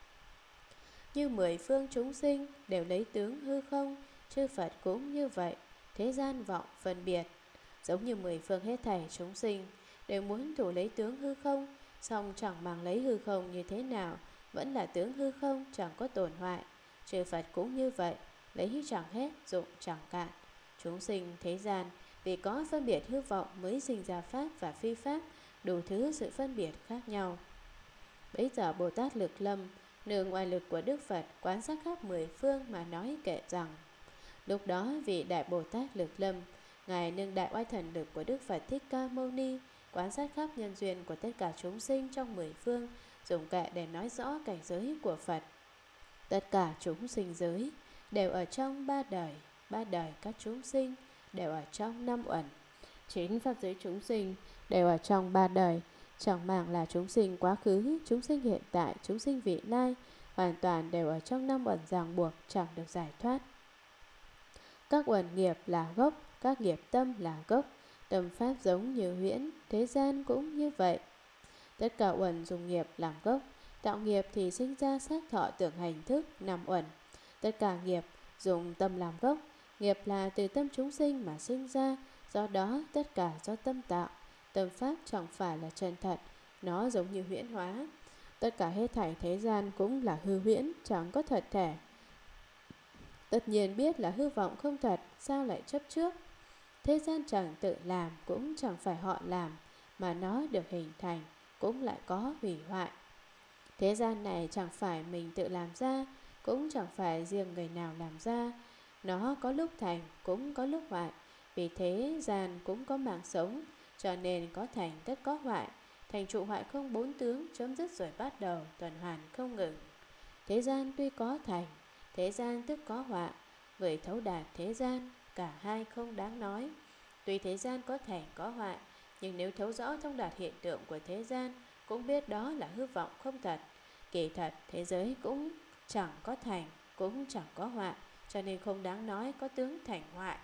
Như mười phương chúng sinh đều lấy tướng hư không, chư Phật cũng như vậy. Thế gian vọng phân biệt, giống như mười phương hết thảy chúng sinh đều muốn thủ lấy tướng hư không, song chẳng màng lấy hư không như thế nào, vẫn là tướng hư không chẳng có tổn hoại. Chư Phật cũng như vậy, lấy chẳng hết, dụng chẳng cạn. Chúng sinh thế gian Vì có phân biệt hư vọng mới sinh ra pháp và phi pháp, đủ thứ sự phân biệt khác nhau. Bấy giờ Bồ Tát Lực Lâm, nương oai lực của Đức Phật, quan sát khắp mười phương mà nói kệ rằng: Lúc đó vị Đại Bồ Tát Lực Lâm, Ngài nương đại oai thần lực của Đức Phật Thích Ca Mâu Ni, quan sát khắp nhân duyên của tất cả chúng sinh trong mười phương, dùng kệ để nói rõ cảnh giới của Phật. Tất cả chúng sinh giới đều ở trong ba đời, ba đời các chúng sinh đều ở trong năm uẩn. Chín pháp giới chúng sinh đều ở trong ba đời, chẳng màng là chúng sinh quá khứ, chúng sinh hiện tại, chúng sinh vị lai, hoàn toàn đều ở trong năm uẩn ràng buộc, chẳng được giải thoát. Các uẩn nghiệp là gốc, các nghiệp tâm là gốc, tâm pháp giống như huyễn, thế gian cũng như vậy. Tất cả uẩn dùng nghiệp làm gốc, tạo nghiệp thì sinh ra sắc thọ tưởng hành thức năm uẩn. Tất cả nghiệp dùng tâm làm gốc, nghiệp là từ tâm chúng sinh mà sinh ra, do đó tất cả do tâm tạo. Tâm pháp chẳng phải là chân thật, nó giống như huyễn hóa. Tất cả hết thảy thế gian cũng là hư huyễn, chẳng có thật thể. Tất nhiên biết là hư vọng không thật, sao lại chấp trước? Thế gian chẳng tự làm, cũng chẳng phải họ làm, mà nó được hình thành, cũng lại có hủy hoại. Thế gian này chẳng phải mình tự làm ra, cũng chẳng phải riêng người nào làm ra. Nó có lúc thành, cũng có lúc hoại. Vì thế gian cũng có mạng sống, cho nên có thành tất có hoại. Thành trụ hoại không bốn tướng, chấm dứt rồi bắt đầu, tuần hoàn không ngừng. Thế gian tuy có thành, thế gian tức có họa. Người thấu đạt thế gian, cả hai không đáng nói. Tuy thế gian có thành có hoại, nhưng nếu thấu rõ thông đạt hiện tượng của thế gian, cũng biết đó là hư vọng không thật. Kỳ thật thế giới cũng chẳng có thành, cũng chẳng có hoại, cho nên không đáng nói có tướng thành hoại.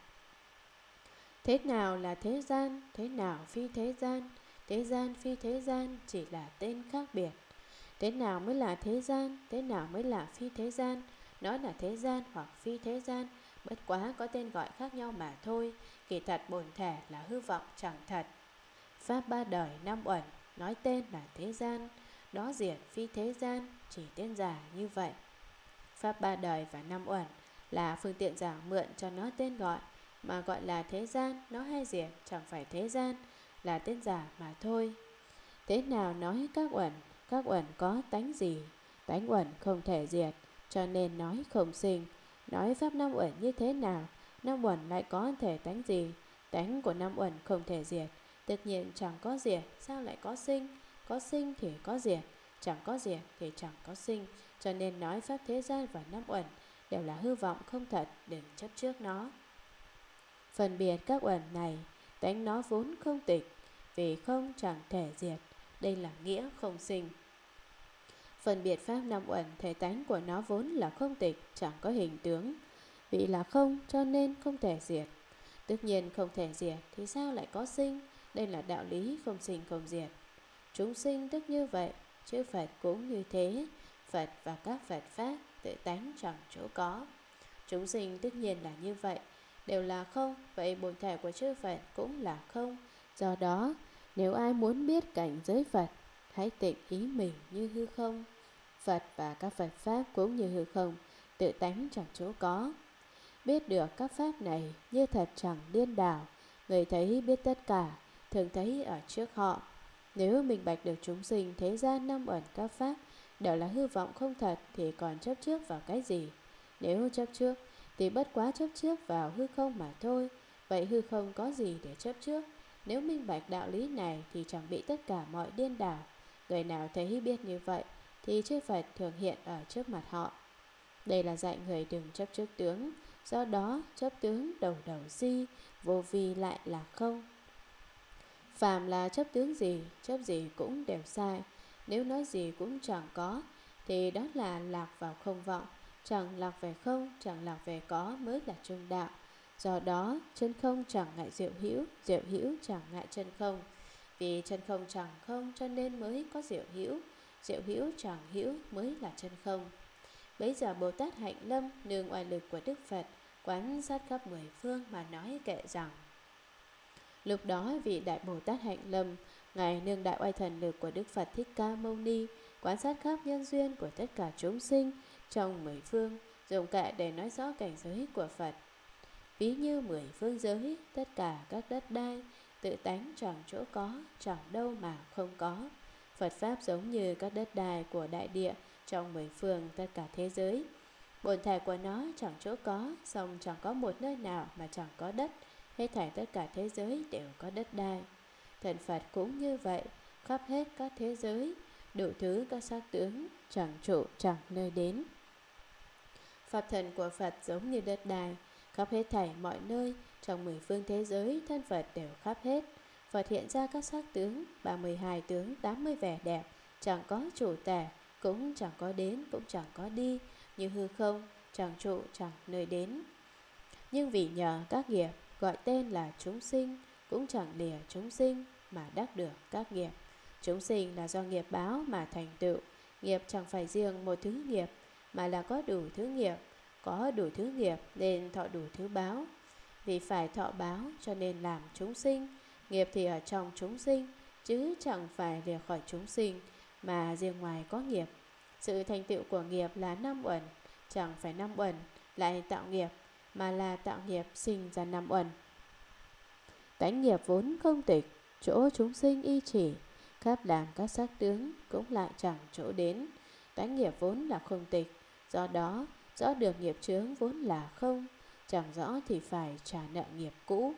Thế nào là thế gian, thế nào phi thế gian? Thế gian phi thế gian chỉ là tên khác biệt. Thế nào mới là thế gian, thế nào mới là phi thế gian? Nói là thế gian hoặc phi thế gian, bất quá có tên gọi khác nhau mà thôi. Kỳ thật bổn thể là hư vọng chẳng thật. Pháp ba đời năm uẩn, nói tên là thế gian, đó diệt phi thế gian, chỉ tên giả như vậy. Pháp ba đời và năm uẩn là phương tiện giảng mượn cho nó tên gọi, mà gọi là thế gian, nó hay diệt, chẳng phải thế gian, là tên giả mà thôi. Thế nào nói các uẩn, các uẩn có tánh gì? Tánh uẩn không thể diệt, cho nên nói không sinh. Nói pháp năm uẩn như thế nào? Năm uẩn lại có thể tánh gì? Tánh của năm uẩn không thể diệt, tất nhiên chẳng có diệt, sao lại có sinh? Có sinh thì có diệt, chẳng có diệt thì chẳng có sinh. Cho nên nói pháp thế gian và năm uẩn đều là hư vọng không thật, đừng chấp trước nó. Phân biệt các uẩn này, tánh nó vốn không tịch, vì không chẳng thể diệt, đây là nghĩa không sinh. Phân biệt pháp năm uẩn, thể tánh của nó vốn là không tịch, chẳng có hình tướng, vì là không cho nên không thể diệt. Tất nhiên không thể diệt thì sao lại có sinh? Đây là đạo lý không sinh không diệt. Chúng sinh tức như vậy, chư Phật cũng như thế. Phật và các Phật Pháp tự tánh chẳng chỗ có. Chúng sinh tất nhiên là như vậy, đều là không. Vậy bổn thể của chư Phật cũng là không. Do đó, nếu ai muốn biết cảnh giới Phật, hãy tịnh ý mình như hư không. Phật và các Phật Pháp cũng như hư không, tự tánh chẳng chỗ có. Biết được các Pháp này như thật chẳng điên đảo. Người thấy biết tất cả, thường thấy ở trước họ. Nếu minh bạch được chúng sinh thế gian năm uẩn các Pháp đều là hư vọng không thật, thì còn chấp trước vào cái gì? Nếu chấp trước thì bất quá chấp trước vào hư không mà thôi. Vậy hư không có gì để chấp trước? Nếu minh bạch đạo lý này thì chẳng bị tất cả mọi điên đảo. Người nào thấy biết như vậy thì chư Phật thường hiện ở trước mặt họ. Đây là dạy người đừng chấp trước tướng. Do đó chấp tướng đầu đầu si, vô vi lại là không. Phàm là chấp tướng gì, chấp gì cũng đều sai. Nếu nói gì cũng chẳng có, thì đó là lạc vào không vọng. Chẳng lạc về không, chẳng lạc về có mới là trung đạo. Do đó chân không chẳng ngại diệu hữu, diệu hữu chẳng ngại chân không. Vì chân không chẳng không cho nên mới có diệu hữu, diệu hữu chẳng hữu mới là chân không. Bấy giờ Bồ Tát Hạnh Lâm nương oai lực của Đức Phật, quán sát khắp mười phương mà nói kệ rằng: Lúc đó vị Đại Bồ Tát Hạnh Lâm, Ngài nương đại oai thần lực của Đức Phật Thích Ca Mâu Ni, quan sát khắp nhân duyên của tất cả chúng sinh trong mười phương, dùng kệ để nói rõ cảnh giới của Phật. ví như mười phương giới, tất cả các đất đai, tự tánh chẳng chỗ có, chẳng đâu mà không có. Phật Pháp giống như các đất đai của đại địa trong mười phương tất cả thế giới. Bổn thể của nó chẳng chỗ có, song chẳng có một nơi nào mà chẳng có đất. Hết thảy tất cả thế giới đều có đất đai. Thần Phật cũng như vậy, khắp hết các thế giới, đủ thứ các sắc tướng, chẳng trụ chẳng nơi đến. Pháp thần của Phật giống như đất đai, khắp hết thảy mọi nơi, trong mười phương thế giới, thân Phật đều khắp hết. Phật hiện ra các sắc tướng, ba mươi hai tướng, tám mươi vẻ đẹp, chẳng có chủ tể, cũng chẳng có đến, cũng chẳng có đi, như hư không, chẳng trụ, chẳng nơi đến. Nhưng vì nhờ các nghiệp, gọi tên là chúng sinh, cũng chẳng lìa chúng sinh mà đắc được các nghiệp. Chúng sinh là do nghiệp báo mà thành tựu. Nghiệp chẳng phải riêng một thứ nghiệp, mà là có đủ thứ nghiệp. Có đủ thứ nghiệp nên thọ đủ thứ báo. Vì phải thọ báo cho nên làm chúng sinh. Nghiệp thì ở trong chúng sinh, chứ chẳng phải lìa khỏi chúng sinh, mà riêng ngoài có nghiệp. Sự thành tựu của nghiệp là năm uẩn, chẳng phải năm uẩn lại tạo nghiệp, mà là tạo nghiệp sinh ra năm uẩn. Tánh nghiệp vốn không tịch, chỗ chúng sinh y chỉ, khắp làm các sắc tướng cũng lại chẳng chỗ đến. Tánh nghiệp vốn là không tịch, do đó rõ được nghiệp chướng vốn là không, chẳng rõ thì phải trả nợ nghiệp cũ.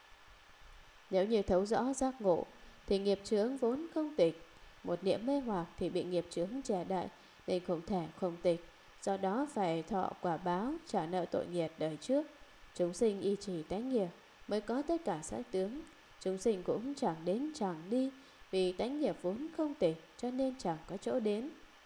Nếu như thấu rõ giác ngộ thì nghiệp chướng vốn không tịch, một niệm mê hoặc thì bị nghiệp chướng che đậy nên không thể không tịch, do đó phải thọ quả báo trả nợ tội nghiệp đời trước. Chúng sinh y chỉ tánh nghiệp mới có tất cả sắc tướng. Chúng sinh cũng chẳng đến chẳng đi, vì tánh nghiệp vốn không tịch cho nên chẳng có chỗ đến.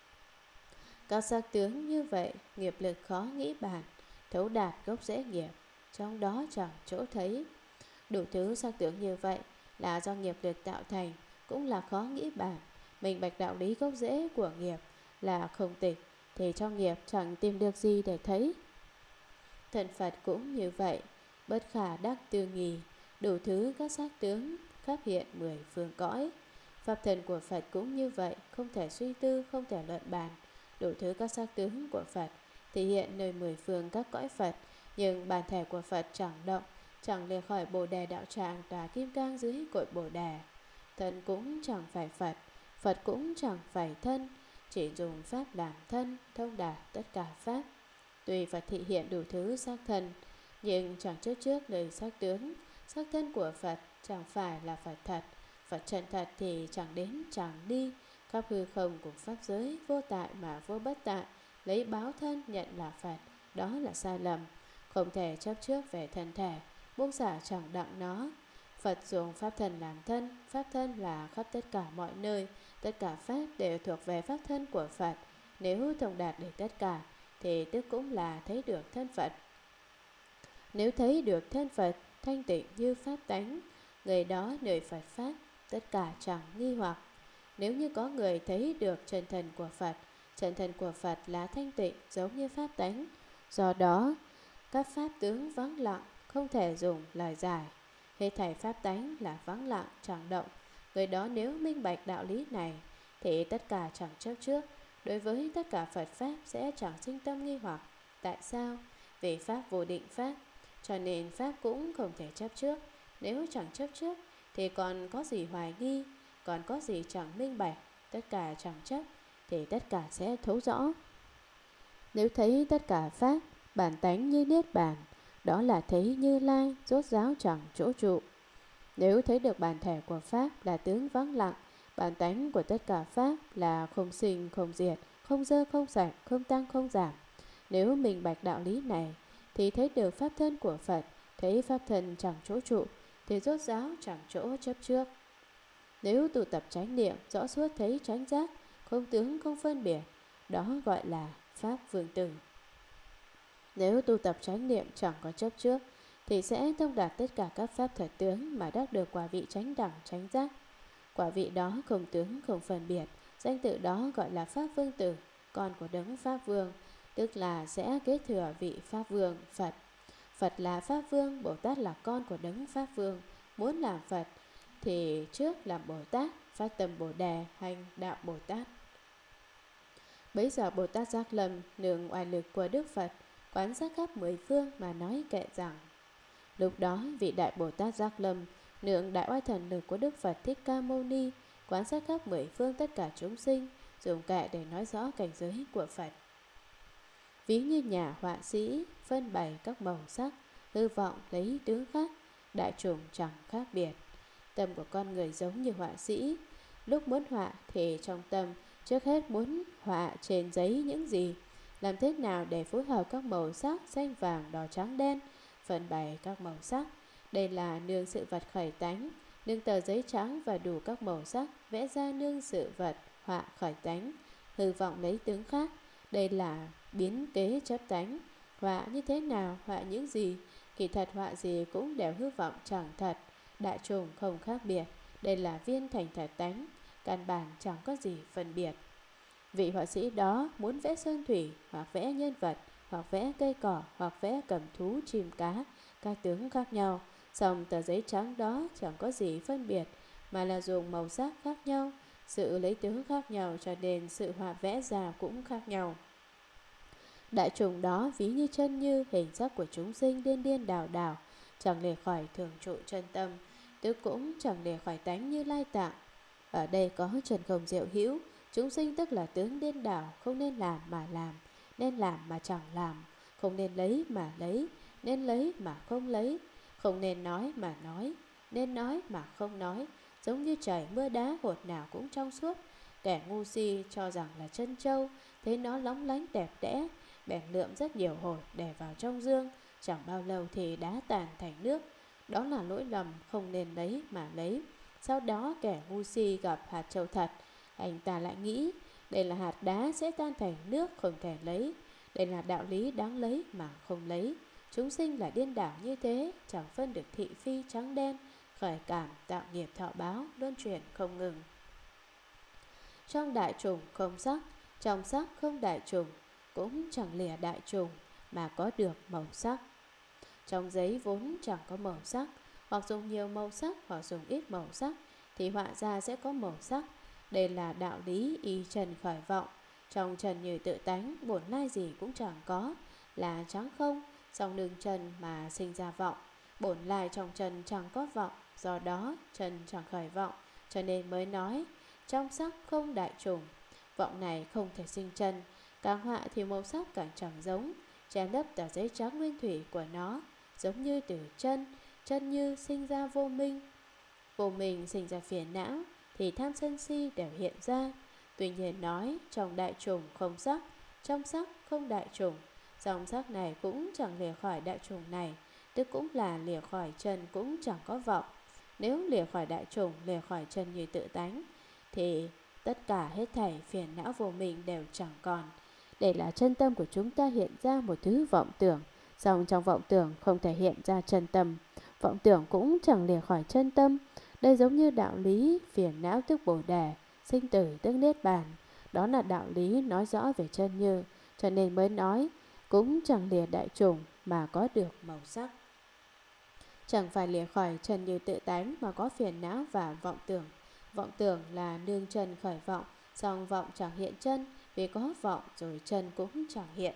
Các sắc tướng như vậy, nghiệp lực khó nghĩ bàn, thấu đạt gốc rễ nghiệp, trong đó chẳng chỗ thấy. Đủ thứ sắc tướng như vậy là do nghiệp lực tạo thành, cũng là khó nghĩ bàn. Mình bạch đạo lý gốc rễ của nghiệp là không tịch, thì trong nghiệp chẳng tìm được gì để thấy. Thần Phật cũng như vậy, bất khả đắc tư nghì, đủ thứ các sắc tướng khắp hiện mười phương cõi. Pháp thần của Phật cũng như vậy, không thể suy tư, không thể luận bàn. Đủ thứ các sắc tướng của Phật thể hiện nơi mười phương các cõi Phật, nhưng bản thể của Phật chẳng động, chẳng lìa khỏi Bồ Đề đạo tràng tòa kim cang dưới cội Bồ Đề. Thân cũng chẳng phải Phật, Phật cũng chẳng phải thân, chỉ dùng pháp làm thân, thông đạt tất cả pháp. Tuy Phật thị hiện đủ thứ sắc thân, nhưng chẳng trước trước đời sắc tướng. Sắc thân của Phật chẳng phải là Phật thật, Phật chân thật thì chẳng đến chẳng đi. Khắp hư không cùng pháp giới, vô tại mà vô bất tại, lấy báo thân nhận là Phật, đó là sai lầm. Không thể chấp trước về thân thể, buông xả chẳng đặng nó. Phật dùng pháp thân làm thân, pháp thân là khắp tất cả mọi nơi, tất cả pháp đều thuộc về pháp thân của Phật. Nếu thông đạt được tất cả, thì tức cũng là thấy được thân Phật. Nếu thấy được thân Phật thanh tịnh như pháp tánh, người đó nơi Phật pháp, tất cả chẳng nghi hoặc. Nếu như có người thấy được chân thần của Phật, chân thần của Phật là thanh tịnh giống như pháp tánh, do đó các pháp tướng vắng lặng, không thể dùng lời giải. Hết thảy pháp tánh là vắng lặng chẳng động. Người đó nếu minh bạch đạo lý này thì tất cả chẳng chấp trước, đối với tất cả Phật pháp sẽ chẳng sinh tâm nghi hoặc. Tại sao? Vì pháp vô định pháp, cho nên pháp cũng không thể chấp trước. Nếu chẳng chấp trước thì còn có gì hoài nghi, còn có gì chẳng minh bạch. Tất cả chẳng chấp thì tất cả sẽ thấu rõ. Nếu thấy tất cả pháp bản tánh như niết bàn, đó là thấy Như Lai rốt ráo chẳng chỗ trụ. Nếu thấy được bản thể của pháp là tướng vắng lặng, bản tánh của tất cả pháp là không sinh không diệt, không dơ không sạch, không tăng không giảm. Nếu mình bạch đạo lý này thì thấy được pháp thân của Phật, thấy pháp thân chẳng chỗ trụ thì rốt ráo chẳng chỗ chấp trước. Nếu tu tập chánh niệm rõ suốt thấy chánh giác, không tướng không phân biệt, đó gọi là pháp vương tử. Nếu tu tập chánh niệm chẳng có chấp trước thì sẽ thông đạt tất cả các pháp thật tướng mà đắc được quả vị chánh đẳng chánh giác. Quả vị đó không tướng không phân biệt, danh tự đó gọi là pháp vương tử, con của đấng pháp vương, tức là sẽ kế thừa vị pháp vương Phật. Phật là pháp vương, Bồ Tát là con của đấng pháp vương. Muốn làm Phật thì trước làm Bồ Tát, phát tâm Bồ Đề hành đạo Bồ Tát. Bấy giờ Bồ Tát Giác Lâm nương oai lực của Đức Phật, quán sát khắp mười phương mà nói kệ rằng: Lúc đó vị Đại Bồ Tát Giác Lâm nương đại oai thần lực của Đức Phật Thích Ca Mâu Ni quan sát khắp mười phương tất cả chúng sinh, dùng kệ để nói rõ cảnh giới của Phật. Ví như nhà họa sĩ phân bày các màu sắc, hư vọng lấy tướng khác, đại chủng chẳng khác biệt. Tâm của con người giống như họa sĩ, lúc muốn họa thì trong tâm trước hết muốn họa trên giấy những gì, làm thế nào để phối hợp các màu sắc xanh vàng đỏ trắng đen, phân bày các màu sắc. Đây là nương sự vật khởi tánh, nương tờ giấy trắng và đủ các màu sắc vẽ ra nương sự vật họa khởi tánh, hư vọng lấy tướng khác. Đây là biến kế chấp tánh. Họa như thế nào, họa những gì, kỳ thật họa gì cũng đều hư vọng chẳng thật, đại trùng không khác biệt. Đây là viên thành thật tánh, căn bản chẳng có gì phân biệt. Vị họa sĩ đó muốn vẽ sơn thủy, hoặc vẽ nhân vật, hoặc vẽ cây cỏ, hoặc vẽ cầm thú chim cá, các tướng khác nhau. Song tờ giấy trắng đó chẳng có gì phân biệt, mà là dùng màu sắc khác nhau, sự lấy tướng khác nhau, cho nên sự họa vẽ ra cũng khác nhau. Đại trùng đó ví như chân như hình sắc của chúng sinh điên điên đảo đảo, chẳng lìa khỏi thường trụ chân tâm, tức cũng chẳng lìa khỏi tánh Như Lai Tạng. Ở đây có trần không diệu hữu, chúng sinh tức là tướng điên đảo, không nên làm mà làm, nên làm mà chẳng làm, không nên lấy mà lấy, nên lấy mà không lấy, không nên nói mà nói, nên nói mà không nói, giống như trời mưa đá hột nào cũng trong suốt. Kẻ ngu si cho rằng là chân châu, thấy nó lóng lánh đẹp đẽ, bèn lượm rất nhiều hột để vào trong dương, chẳng bao lâu thì đá tàn thành nước. Đó là lỗi lầm không nên lấy mà lấy. Sau đó kẻ ngu si gặp hạt châu thật, anh ta lại nghĩ đây là hạt đá sẽ tan thành nước, không thể lấy. Đây là đạo lý đáng lấy mà không lấy. Chúng sinh là điên đảo như thế, chẳng phân được thị phi trắng đen, khởi cảm tạo nghiệp thọ báo, luân chuyển không ngừng. Trong đại trùng không sắc, trong sắc không đại trùng, cũng chẳng lìa đại trùng mà có được màu sắc. Trong giấy vốn chẳng có màu sắc, hoặc dùng nhiều màu sắc hoặc dùng ít màu sắc, thì họa ra sẽ có màu sắc. Đây là đạo lý y trần khởi vọng. Trong trần như tự tánh, bổn lai gì cũng chẳng có, là trắng không, song nương trần mà sinh ra vọng. Bổn lai trong trần chẳng có vọng, do đó trần chẳng khởi vọng, cho nên mới nói trong sắc không đại trùng. Vọng này không thể sinh trần, càng họa thì màu sắc càng chẳng giống, che lấp tờ giấy trắng nguyên thủy của nó, giống như từ chân, chân như sinh ra vô minh, vô minh sinh ra phiền não, thì tham sân si đều hiện ra. Tuy nhiên nói trong đại trùng không sắc, trong sắc không đại trùng, dòng sắc này cũng chẳng lìa khỏi đại trùng này, tức cũng là lìa khỏi chân cũng chẳng có vọng. Nếu lìa khỏi đại trùng, lìa khỏi chân như tự tánh, thì tất cả hết thảy phiền não vô minh đều chẳng còn. Đây là chân tâm của chúng ta hiện ra một thứ vọng tưởng, song trong vọng tưởng không thể hiện ra chân tâm, vọng tưởng cũng chẳng lìa khỏi chân tâm. Đây giống như đạo lý phiền não tức bồ đề, sinh tử tức niết bàn. Đó là đạo lý nói rõ về chân như, cho nên mới nói cũng chẳng lìa đại trùng mà có được màu sắc. Chẳng phải lìa khỏi chân như tự tánh mà có phiền não và vọng tưởng. Vọng tưởng là nương chân khởi vọng, song vọng chẳng hiện chân, vì có vọng rồi chân cũng chẳng hiện.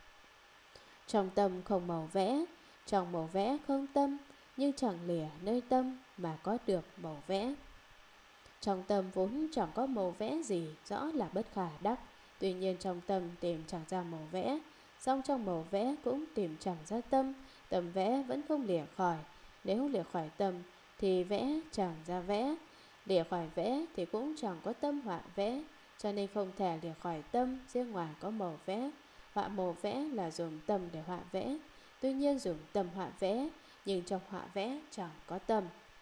Trong tâm không màu vẽ, trong màu vẽ không tâm, nhưng chẳng lìa nơi tâm mà có được màu vẽ. Trong tâm vốn chẳng có màu vẽ gì, rõ là bất khả đắc. Tuy nhiên trong tâm tìm chẳng ra màu vẽ, song trong màu vẽ cũng tìm chẳng ra tâm. Tâm vẽ vẫn không lìa khỏi, nếu lìa khỏi tâm thì vẽ chẳng ra vẽ, lìa khỏi vẽ thì cũng chẳng có tâm họa vẽ. Cho nên không thể lìa khỏi tâm, riêng ngoài có màu vẽ. Họa màu vẽ là dùng tâm để họa vẽ, tuy nhiên dùng tâm họa vẽ, nhưng trong họa vẽ chẳng có tâm.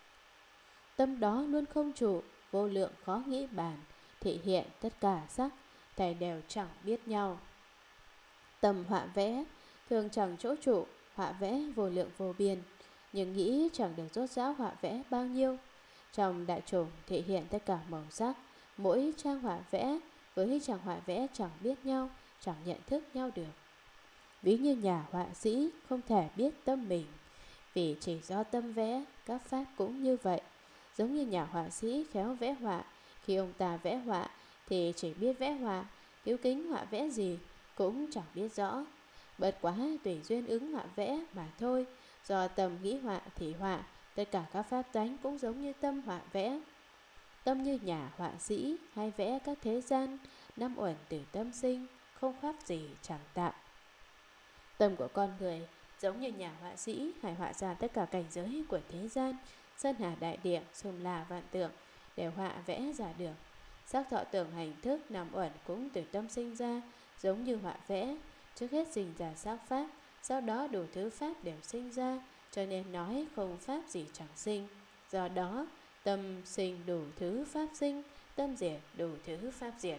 Tâm đó luôn không trụ, vô lượng khó nghĩ bàn, thị hiện tất cả sắc, thầy đều chẳng biết nhau. Tâm họa vẽ thường chẳng chỗ trụ, họa vẽ vô lượng vô biên, nhưng nghĩ chẳng được rốt ráo họa vẽ bao nhiêu. Trong đại trùng thị hiện tất cả màu sắc, mỗi trang họa vẽ với trang họa vẽ chẳng biết nhau, chẳng nhận thức nhau được. Ví như nhà họa sĩ không thể biết tâm mình, vì chỉ do tâm vẽ, các pháp cũng như vậy. Giống như nhà họa sĩ khéo vẽ họa, khi ông ta vẽ họa thì chỉ biết vẽ họa, cứu kính họa vẽ gì cũng chẳng biết rõ. Bất quá tùy duyên ứng họa vẽ mà thôi, Do tâm nghĩ họa thì họa. Tất cả các pháp tánh cũng giống như tâm họa vẽ. Tâm như nhà họa sĩ hay vẽ các thế gian, năm uẩn từ tâm sinh, không khác gì chẳng tạo. Tâm của con người giống như nhà họa sĩ hay họa ra tất cả cảnh giới của thế gian, sơn hà đại địa, sông là vạn tượng, đều họa vẽ ra được. Sắc thọ tưởng hành thức năm uẩn cũng từ tâm sinh ra, giống như họa vẽ. Trước hết sinh ra sắc pháp, sau đó đủ thứ pháp đều sinh ra, cho nên nói không pháp gì chẳng sinh. Do đó tâm sinh đủ thứ pháp sinh, tâm diệt đủ thứ pháp diệt.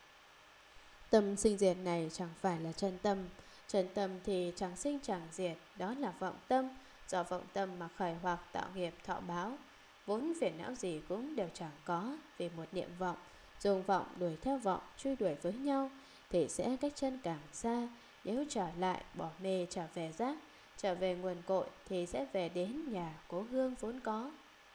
Tâm sinh diệt này chẳng phải là chân tâm. Chân tâm thì chẳng sinh chẳng diệt, đó là vọng tâm. Do vọng tâm mà khởi hoặc tạo nghiệp thọ báo. Vốn phiền não gì cũng đều chẳng có, vì một niệm vọng, dùng vọng đuổi theo vọng, truy đuổi với nhau, thì sẽ cách chân càng xa. Nếu trở lại, bỏ mê trở về giác, trở về nguồn cội, thì sẽ về đến nhà cố hương vốn có.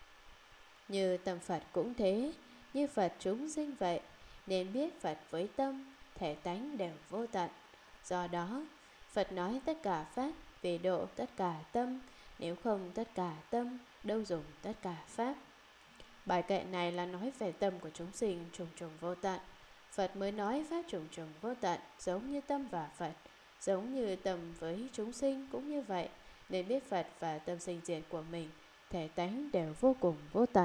Như tâm Phật cũng thế, như Phật chúng sinh vậy, nên biết Phật với tâm, thể tánh đều vô tận. Do đó, Phật nói tất cả pháp vì độ tất cả tâm, nếu không tất cả tâm, đâu dùng tất cả pháp. Bài kệ này là nói về tâm của chúng sinh trùng trùng vô tận. Phật mới nói pháp trùng trùng vô tận, giống như tâm và Phật, giống như tâm với chúng sinh cũng như vậy, nên biết Phật và tâm sinh diệt của mình, thể tánh đều vô cùng vô tận.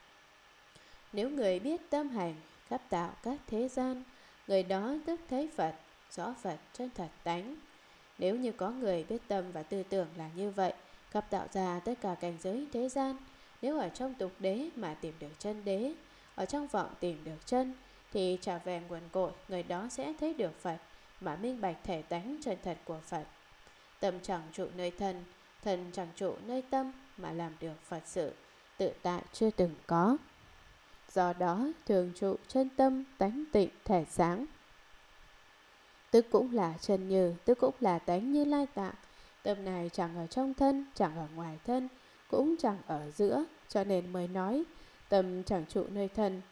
Nếu người biết tâm hành, khắp tạo các thế gian, người đó tức thấy Phật, rõ Phật chân thật tánh. Nếu như có người biết tâm và tư tưởng là như vậy, khắp tạo ra tất cả cảnh giới thế gian, nếu ở trong tục đế mà tìm được chân đế, ở trong vọng tìm được chân, thì trở về nguồn cội, người đó sẽ thấy được Phật, mà minh bạch thể tánh chân thật của Phật. Tâm chẳng trụ nơi thân, thân chẳng trụ nơi tâm, mà làm được Phật sự, tự tại chưa từng có. Do đó thường trụ chân tâm, tánh tịnh, thể sáng. Tức cũng là chân như, tức cũng là tánh Như Lai tạng. Tâm này chẳng ở trong thân, chẳng ở ngoài thân, cũng chẳng ở giữa, cho nên mới nói tâm chẳng trụ nơi thân.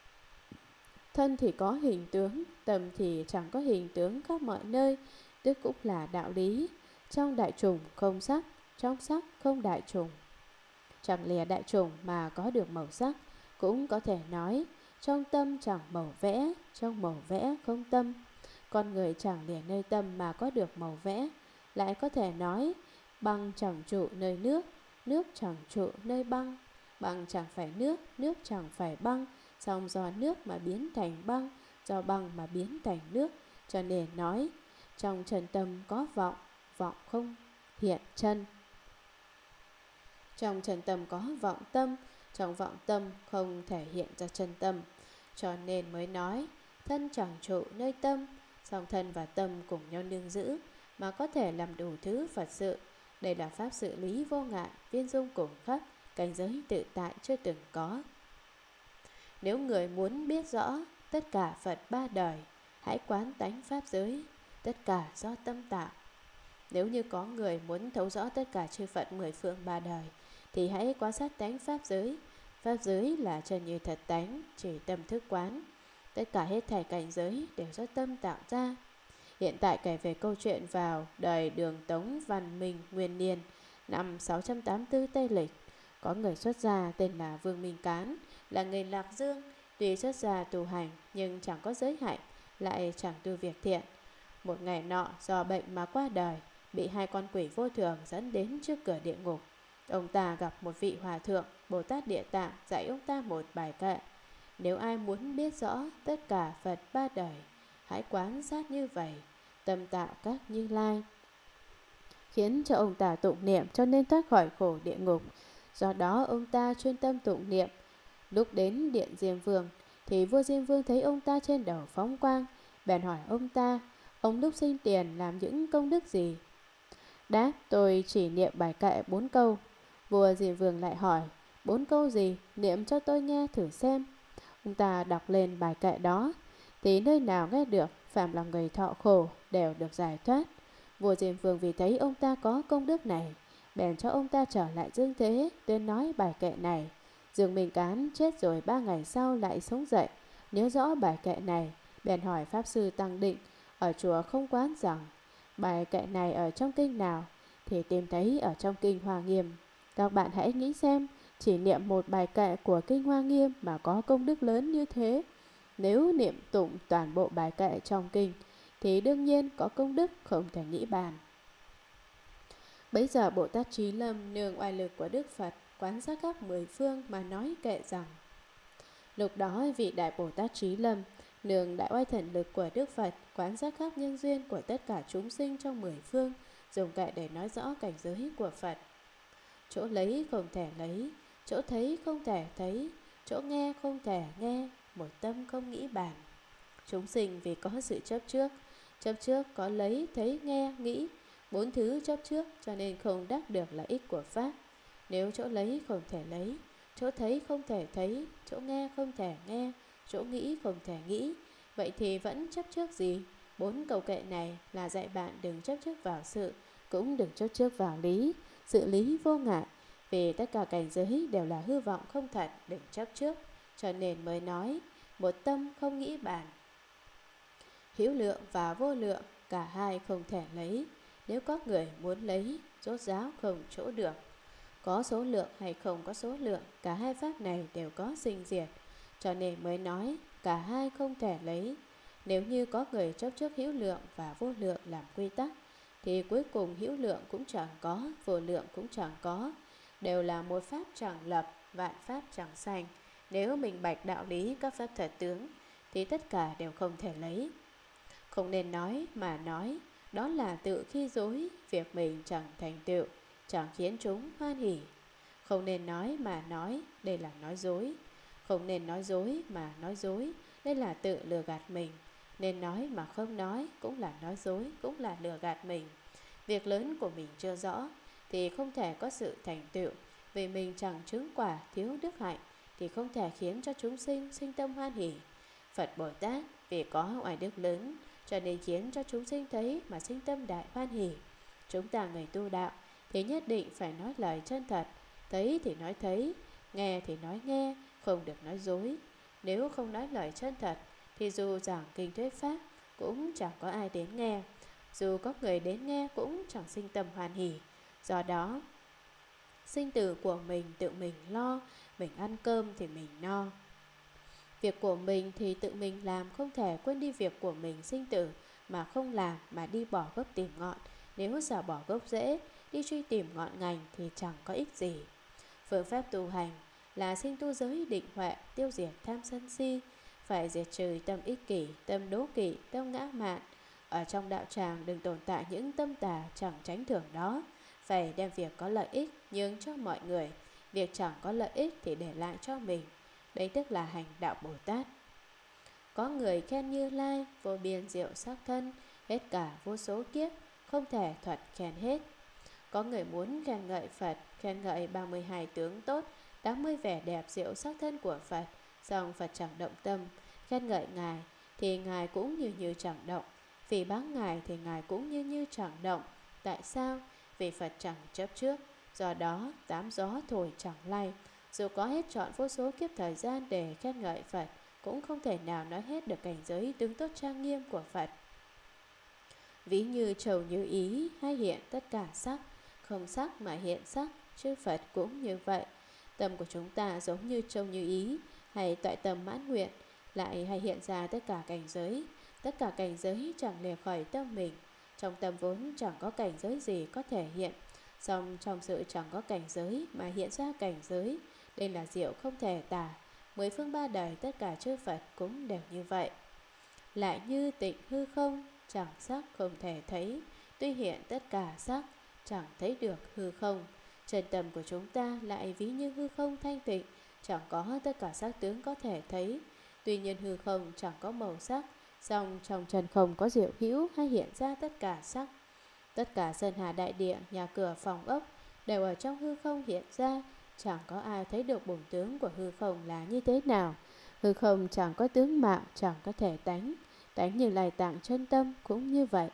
Thân thì có hình tướng, tâm thì chẳng có hình tướng khắp mọi nơi, tức cũng là đạo lý. Trong đại trùng không sắc, trong sắc không đại trùng. Chẳng lìa đại trùng mà có được màu sắc, cũng có thể nói trong tâm chẳng màu vẽ, trong màu vẽ không tâm. Con người chẳng lìa nơi tâm mà có được màu vẽ, lại có thể nói băng chẳng trụ nơi nước, nước chẳng trụ nơi băng. Băng chẳng phải nước, nước chẳng phải băng, song do nước mà biến thành băng, do băng mà biến thành nước, cho nên nói trong chân tâm có vọng, vọng không hiện chân. Trong chân tâm có vọng tâm, trong vọng tâm không thể hiện ra chân tâm, cho nên mới nói thân chẳng trụ nơi tâm, song thân và tâm cùng nhau nương giữ, mà có thể làm đủ thứ Phật sự. Đây là pháp sự lý vô ngại, viên dung cùng khắp, cảnh giới tự tại chưa từng có. Nếu người muốn biết rõ tất cả Phật ba đời, hãy quán tánh pháp giới, tất cả do tâm tạo. Nếu như có người muốn thấu rõ tất cả chư Phật mười phương ba đời, thì hãy quan sát tánh pháp giới. Pháp giới là chân như thật tánh, chỉ tâm thức quán. Tất cả hết thảy cảnh giới đều do tâm tạo ra. Hiện tại kể về câu chuyện vào đời Đường Tống Văn Minh Nguyên Niên, năm sáu trăm tám mươi tư Tây Lịch. Có người xuất gia tên là Vương Minh Cán, là người Lạc Dương. Tuy xuất gia tu hành nhưng chẳng có giới hạnh, lại chẳng tu việc thiện. Một ngày nọ do bệnh mà qua đời, bị hai con quỷ vô thường dẫn đến trước cửa địa ngục. Ông ta gặp một vị hòa thượng Bồ Tát Địa Tạng dạy ông ta một bài kệ: nếu ai muốn biết rõ tất cả Phật ba đời, hãy quán sát như vậy, tâm tạo các Như Lai, khiến cho ông ta tụng niệm cho nên thoát khỏi khổ địa ngục. Do đó ông ta chuyên tâm tụng niệm. Lúc đến điện Diêm Vương thì vua Diêm Vương thấy ông ta trên đầu phóng quang, bèn hỏi ông ta: ông lúc sinh tiền làm những công đức gì? Đáp: tôi chỉ niệm bài kệ bốn câu. Vua Diêm Vương lại hỏi: bốn câu gì? Niệm cho tôi nghe thử xem. Ông ta đọc lên bài kệ đó, thì nơi nào nghe được phàm là người thọ khổ đều được giải thoát. Vua Diêm Vương vì thấy ông ta có công đức này, bèn cho ông ta trở lại dương thế, tuyên nói bài kệ này. Dương Minh Cán chết rồi ba ngày sau lại sống dậy, nhớ rõ bài kệ này, bèn hỏi pháp sư Tăng Định ở chùa Không Quán rằng: bài kệ này ở trong kinh nào? thì tìm thấy ở trong Kinh Hoa Nghiêm. Các bạn hãy nghĩ xem, chỉ niệm một bài kệ của Kinh Hoa Nghiêm mà có công đức lớn như thế. Nếu niệm tụng toàn bộ bài kệ trong kinh thì đương nhiên có công đức không thể nghĩ bàn. Bấy giờ Bồ Tát Trí Lâm nương oai lực của Đức Phật quán sát khắp mười phương mà nói kệ rằng: Lúc đó vị Đại Bồ Tát Trí Lâm nương đại oai thần lực của Đức Phật quán sát khắp nhân duyên của tất cả chúng sinh trong mười phương, dùng kệ để nói rõ cảnh giới của Phật. Chỗ lấy không thể lấy, chỗ thấy không thể thấy, chỗ nghe không thể nghe, một tâm không nghĩ bàn. Chúng sinh vì có sự chấp trước, chấp trước có lấy, thấy, nghe, nghĩ, bốn thứ chấp trước cho nên không đắc được lợi ích của Pháp. Nếu chỗ lấy không thể lấy, chỗ thấy không thể thấy, chỗ nghe không thể nghe, chỗ nghĩ không thể nghĩ, vậy thì vẫn chấp trước gì? Bốn câu kệ này là dạy bạn đừng chấp trước vào sự, cũng đừng chấp trước vào lý, sự lý vô ngại. Vì tất cả cảnh giới đều là hư vọng không thật, đừng chấp trước. Cho nên mới nói, một tâm không nghĩ bàn. Hữu lượng và vô lượng, cả hai không thể lấy. Nếu có người muốn lấy, rốt ráo không chỗ được. Có số lượng hay không có số lượng, cả hai pháp này đều có sinh diệt. Cho nên mới nói, cả hai không thể lấy. Nếu như có người chấp trước hữu lượng và vô lượng làm quy tắc, thì cuối cùng hữu lượng cũng chẳng có, vô lượng cũng chẳng có. Đều là một pháp chẳng lập, vạn pháp chẳng sanh. Nếu mình bạch đạo lý các pháp thật tướng, thì tất cả đều không thể lấy. Không nên nói mà nói, đó là tự khi dối, việc mình chẳng thành tựu, chẳng khiến chúng hoan hỉ. Không nên nói mà nói, đây là nói dối. Không nên nói dối mà nói dối, đây là tự lừa gạt mình. Nên nói mà không nói, cũng là nói dối, cũng là lừa gạt mình. Việc lớn của mình chưa rõ, thì không thể có sự thành tựu. Vì mình chẳng chứng quả thiếu đức hạnh, thì không thể khiến cho chúng sinh sinh tâm hoan hỉ. Phật Bồ Tát vì có oai đức lớn, cho nên khiến cho chúng sinh thấy mà sinh tâm đại hoan hỉ. Chúng ta người tu đạo thì nhất định phải nói lời chân thật, thấy thì nói thấy, nghe thì nói nghe, không được nói dối. Nếu không nói lời chân thật thì dù giảng kinh thuyết pháp cũng chẳng có ai đến nghe, dù có người đến nghe cũng chẳng sinh tâm hoan hỉ. Do đó sinh tử của mình tự mình lo, mình ăn cơm thì mình no. Việc của mình thì tự mình làm, không thể quên đi việc của mình sinh tử mà không làm, mà đi bỏ gốc tìm ngọn. Nếu sợ bỏ gốc rễ, đi truy tìm ngọn ngành thì chẳng có ích gì. Phương pháp tu hành là sinh tu giới định huệ, tiêu diệt tham sân si, phải diệt trừ tâm ích kỷ, tâm đố kỵ, tâm ngã mạn. Ở trong đạo tràng đừng tồn tại những tâm tà chẳng tránh thường đó. Phải đem việc có lợi ích nhường cho mọi người, việc chẳng có lợi ích thì để lại cho mình. Đấy tức là hành đạo Bồ Tát. Có người khen Như Lai vô biên diệu sắc thân, hết cả vô số kiếp, không thể thuật khen hết. Có người muốn khen ngợi Phật, khen ngợi ba mươi hai tướng tốt, tám mươi vẻ đẹp diệu sắc thân của Phật, song Phật chẳng động tâm. Khen ngợi Ngài thì Ngài cũng như như chẳng động, vì báng Ngài thì Ngài cũng như như chẳng động. Tại sao? Vì Phật chẳng chấp trước, do đó tám gió thổi chẳng lay. Dù có hết trọn vô số kiếp thời gian để khen ngợi Phật, cũng không thể nào nói hết được cảnh giới tướng tốt trang nghiêm của Phật. Ví như trầu như ý hay hiện tất cả sắc, không sắc mà hiện sắc, chư Phật cũng như vậy. Tâm của chúng ta giống như trầu như ý hay toại tâm mãn nguyện, lại hay hiện ra tất cả cảnh giới. Tất cả cảnh giới chẳng lìa khỏi tâm mình. Trong tâm vốn chẳng có cảnh giới gì có thể hiện, song trong sự chẳng có cảnh giới mà hiện ra cảnh giới. Đây là diệu không thể tả. Mười phương ba đời tất cả chư Phật cũng đều như vậy. Lại như tịnh hư không, chẳng sắc không thể thấy, tuy hiện tất cả sắc, chẳng thấy được hư không. Chân tâm của chúng ta lại ví như hư không thanh tịnh, chẳng có tất cả sắc tướng có thể thấy. Tuy nhiên hư không chẳng có màu sắc, song trong chân không có diệu hữu hay hiện ra tất cả sắc. Tất cả sơn hà đại địa, nhà cửa phòng ốc đều ở trong hư không hiện ra. Chẳng có ai thấy được bổn tướng của hư không là như thế nào. Hư không chẳng có tướng mạo, chẳng có thể tánh. Tánh Như Lai tạng chân tâm cũng như vậy.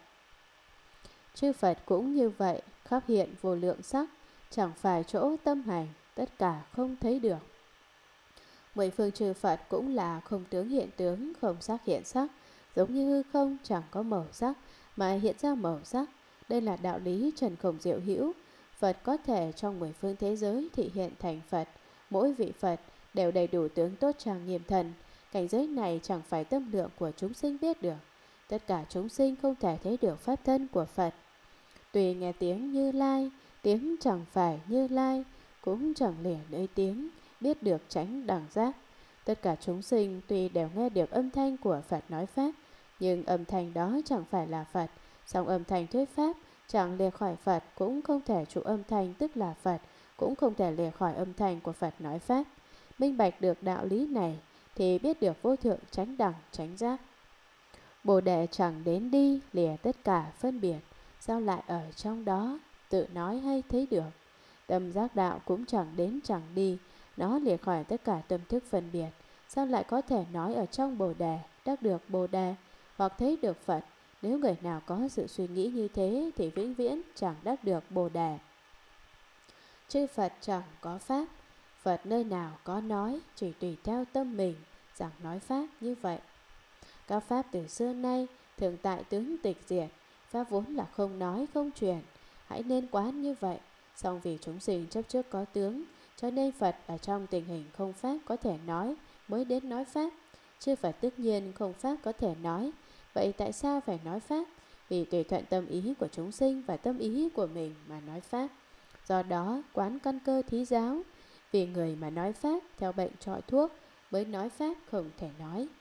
Chư Phật cũng như vậy, khắp hiện vô lượng sắc, chẳng phải chỗ tâm hành, tất cả không thấy được. Mười phương chư Phật cũng là không tướng hiện tướng, không sắc hiện sắc, giống như hư không chẳng có màu sắc mà hiện ra màu sắc. Đây là đạo lý trần khổng diệu hữu. Phật có thể trong mười phương thế giới thị hiện thành Phật. Mỗi vị Phật đều đầy đủ tướng tốt trang nghiêm thần. Cảnh giới này chẳng phải tâm lượng của chúng sinh biết được. Tất cả chúng sinh không thể thấy được pháp thân của Phật. Tùy nghe tiếng Như Lai, tiếng chẳng phải Như Lai, cũng chẳng lìa nơi tiếng, biết được chánh đẳng giác. Tất cả chúng sinh tuy đều nghe được âm thanh của Phật nói Pháp, nhưng âm thanh đó chẳng phải là Phật. Song âm thanh thuyết Pháp chẳng lìa khỏi Phật, cũng không thể trụ âm thanh tức là Phật, cũng không thể lìa khỏi âm thanh của Phật nói Pháp. Minh bạch được đạo lý này thì biết được vô thượng chánh đẳng chánh giác. Bồ Đề chẳng đến đi lìa tất cả phân biệt, sao lại ở trong đó tự nói hay thấy được. Tâm giác đạo cũng chẳng đến chẳng đi, nó lìa khỏi tất cả tâm thức phân biệt, sao lại có thể nói ở trong Bồ Đề đắc được Bồ Đề hoặc thấy được Phật. Nếu người nào có sự suy nghĩ như thế thì vĩnh viễn chẳng đắc được Bồ Đề. Chư Phật chẳng có Pháp, Phật nơi nào có nói, chỉ tùy theo tâm mình rằng nói Pháp như vậy. Các Pháp từ xưa nay thường tại tướng tịch diệt, Pháp vốn là không nói không truyền, hãy nên quán như vậy. Song vì chúng sinh chấp trước có tướng, cho nên Phật ở trong tình hình không Pháp có thể nói mới đến nói Pháp. Chư Phật tất nhiên không Pháp có thể nói, vậy tại sao phải nói Pháp? Vì tùy thuận tâm ý của chúng sinh và tâm ý của mình mà nói Pháp. Do đó quán căn cơ thí giáo, vì người mà nói Pháp theo bệnh trọi thuốc mới nói Pháp không thể nói.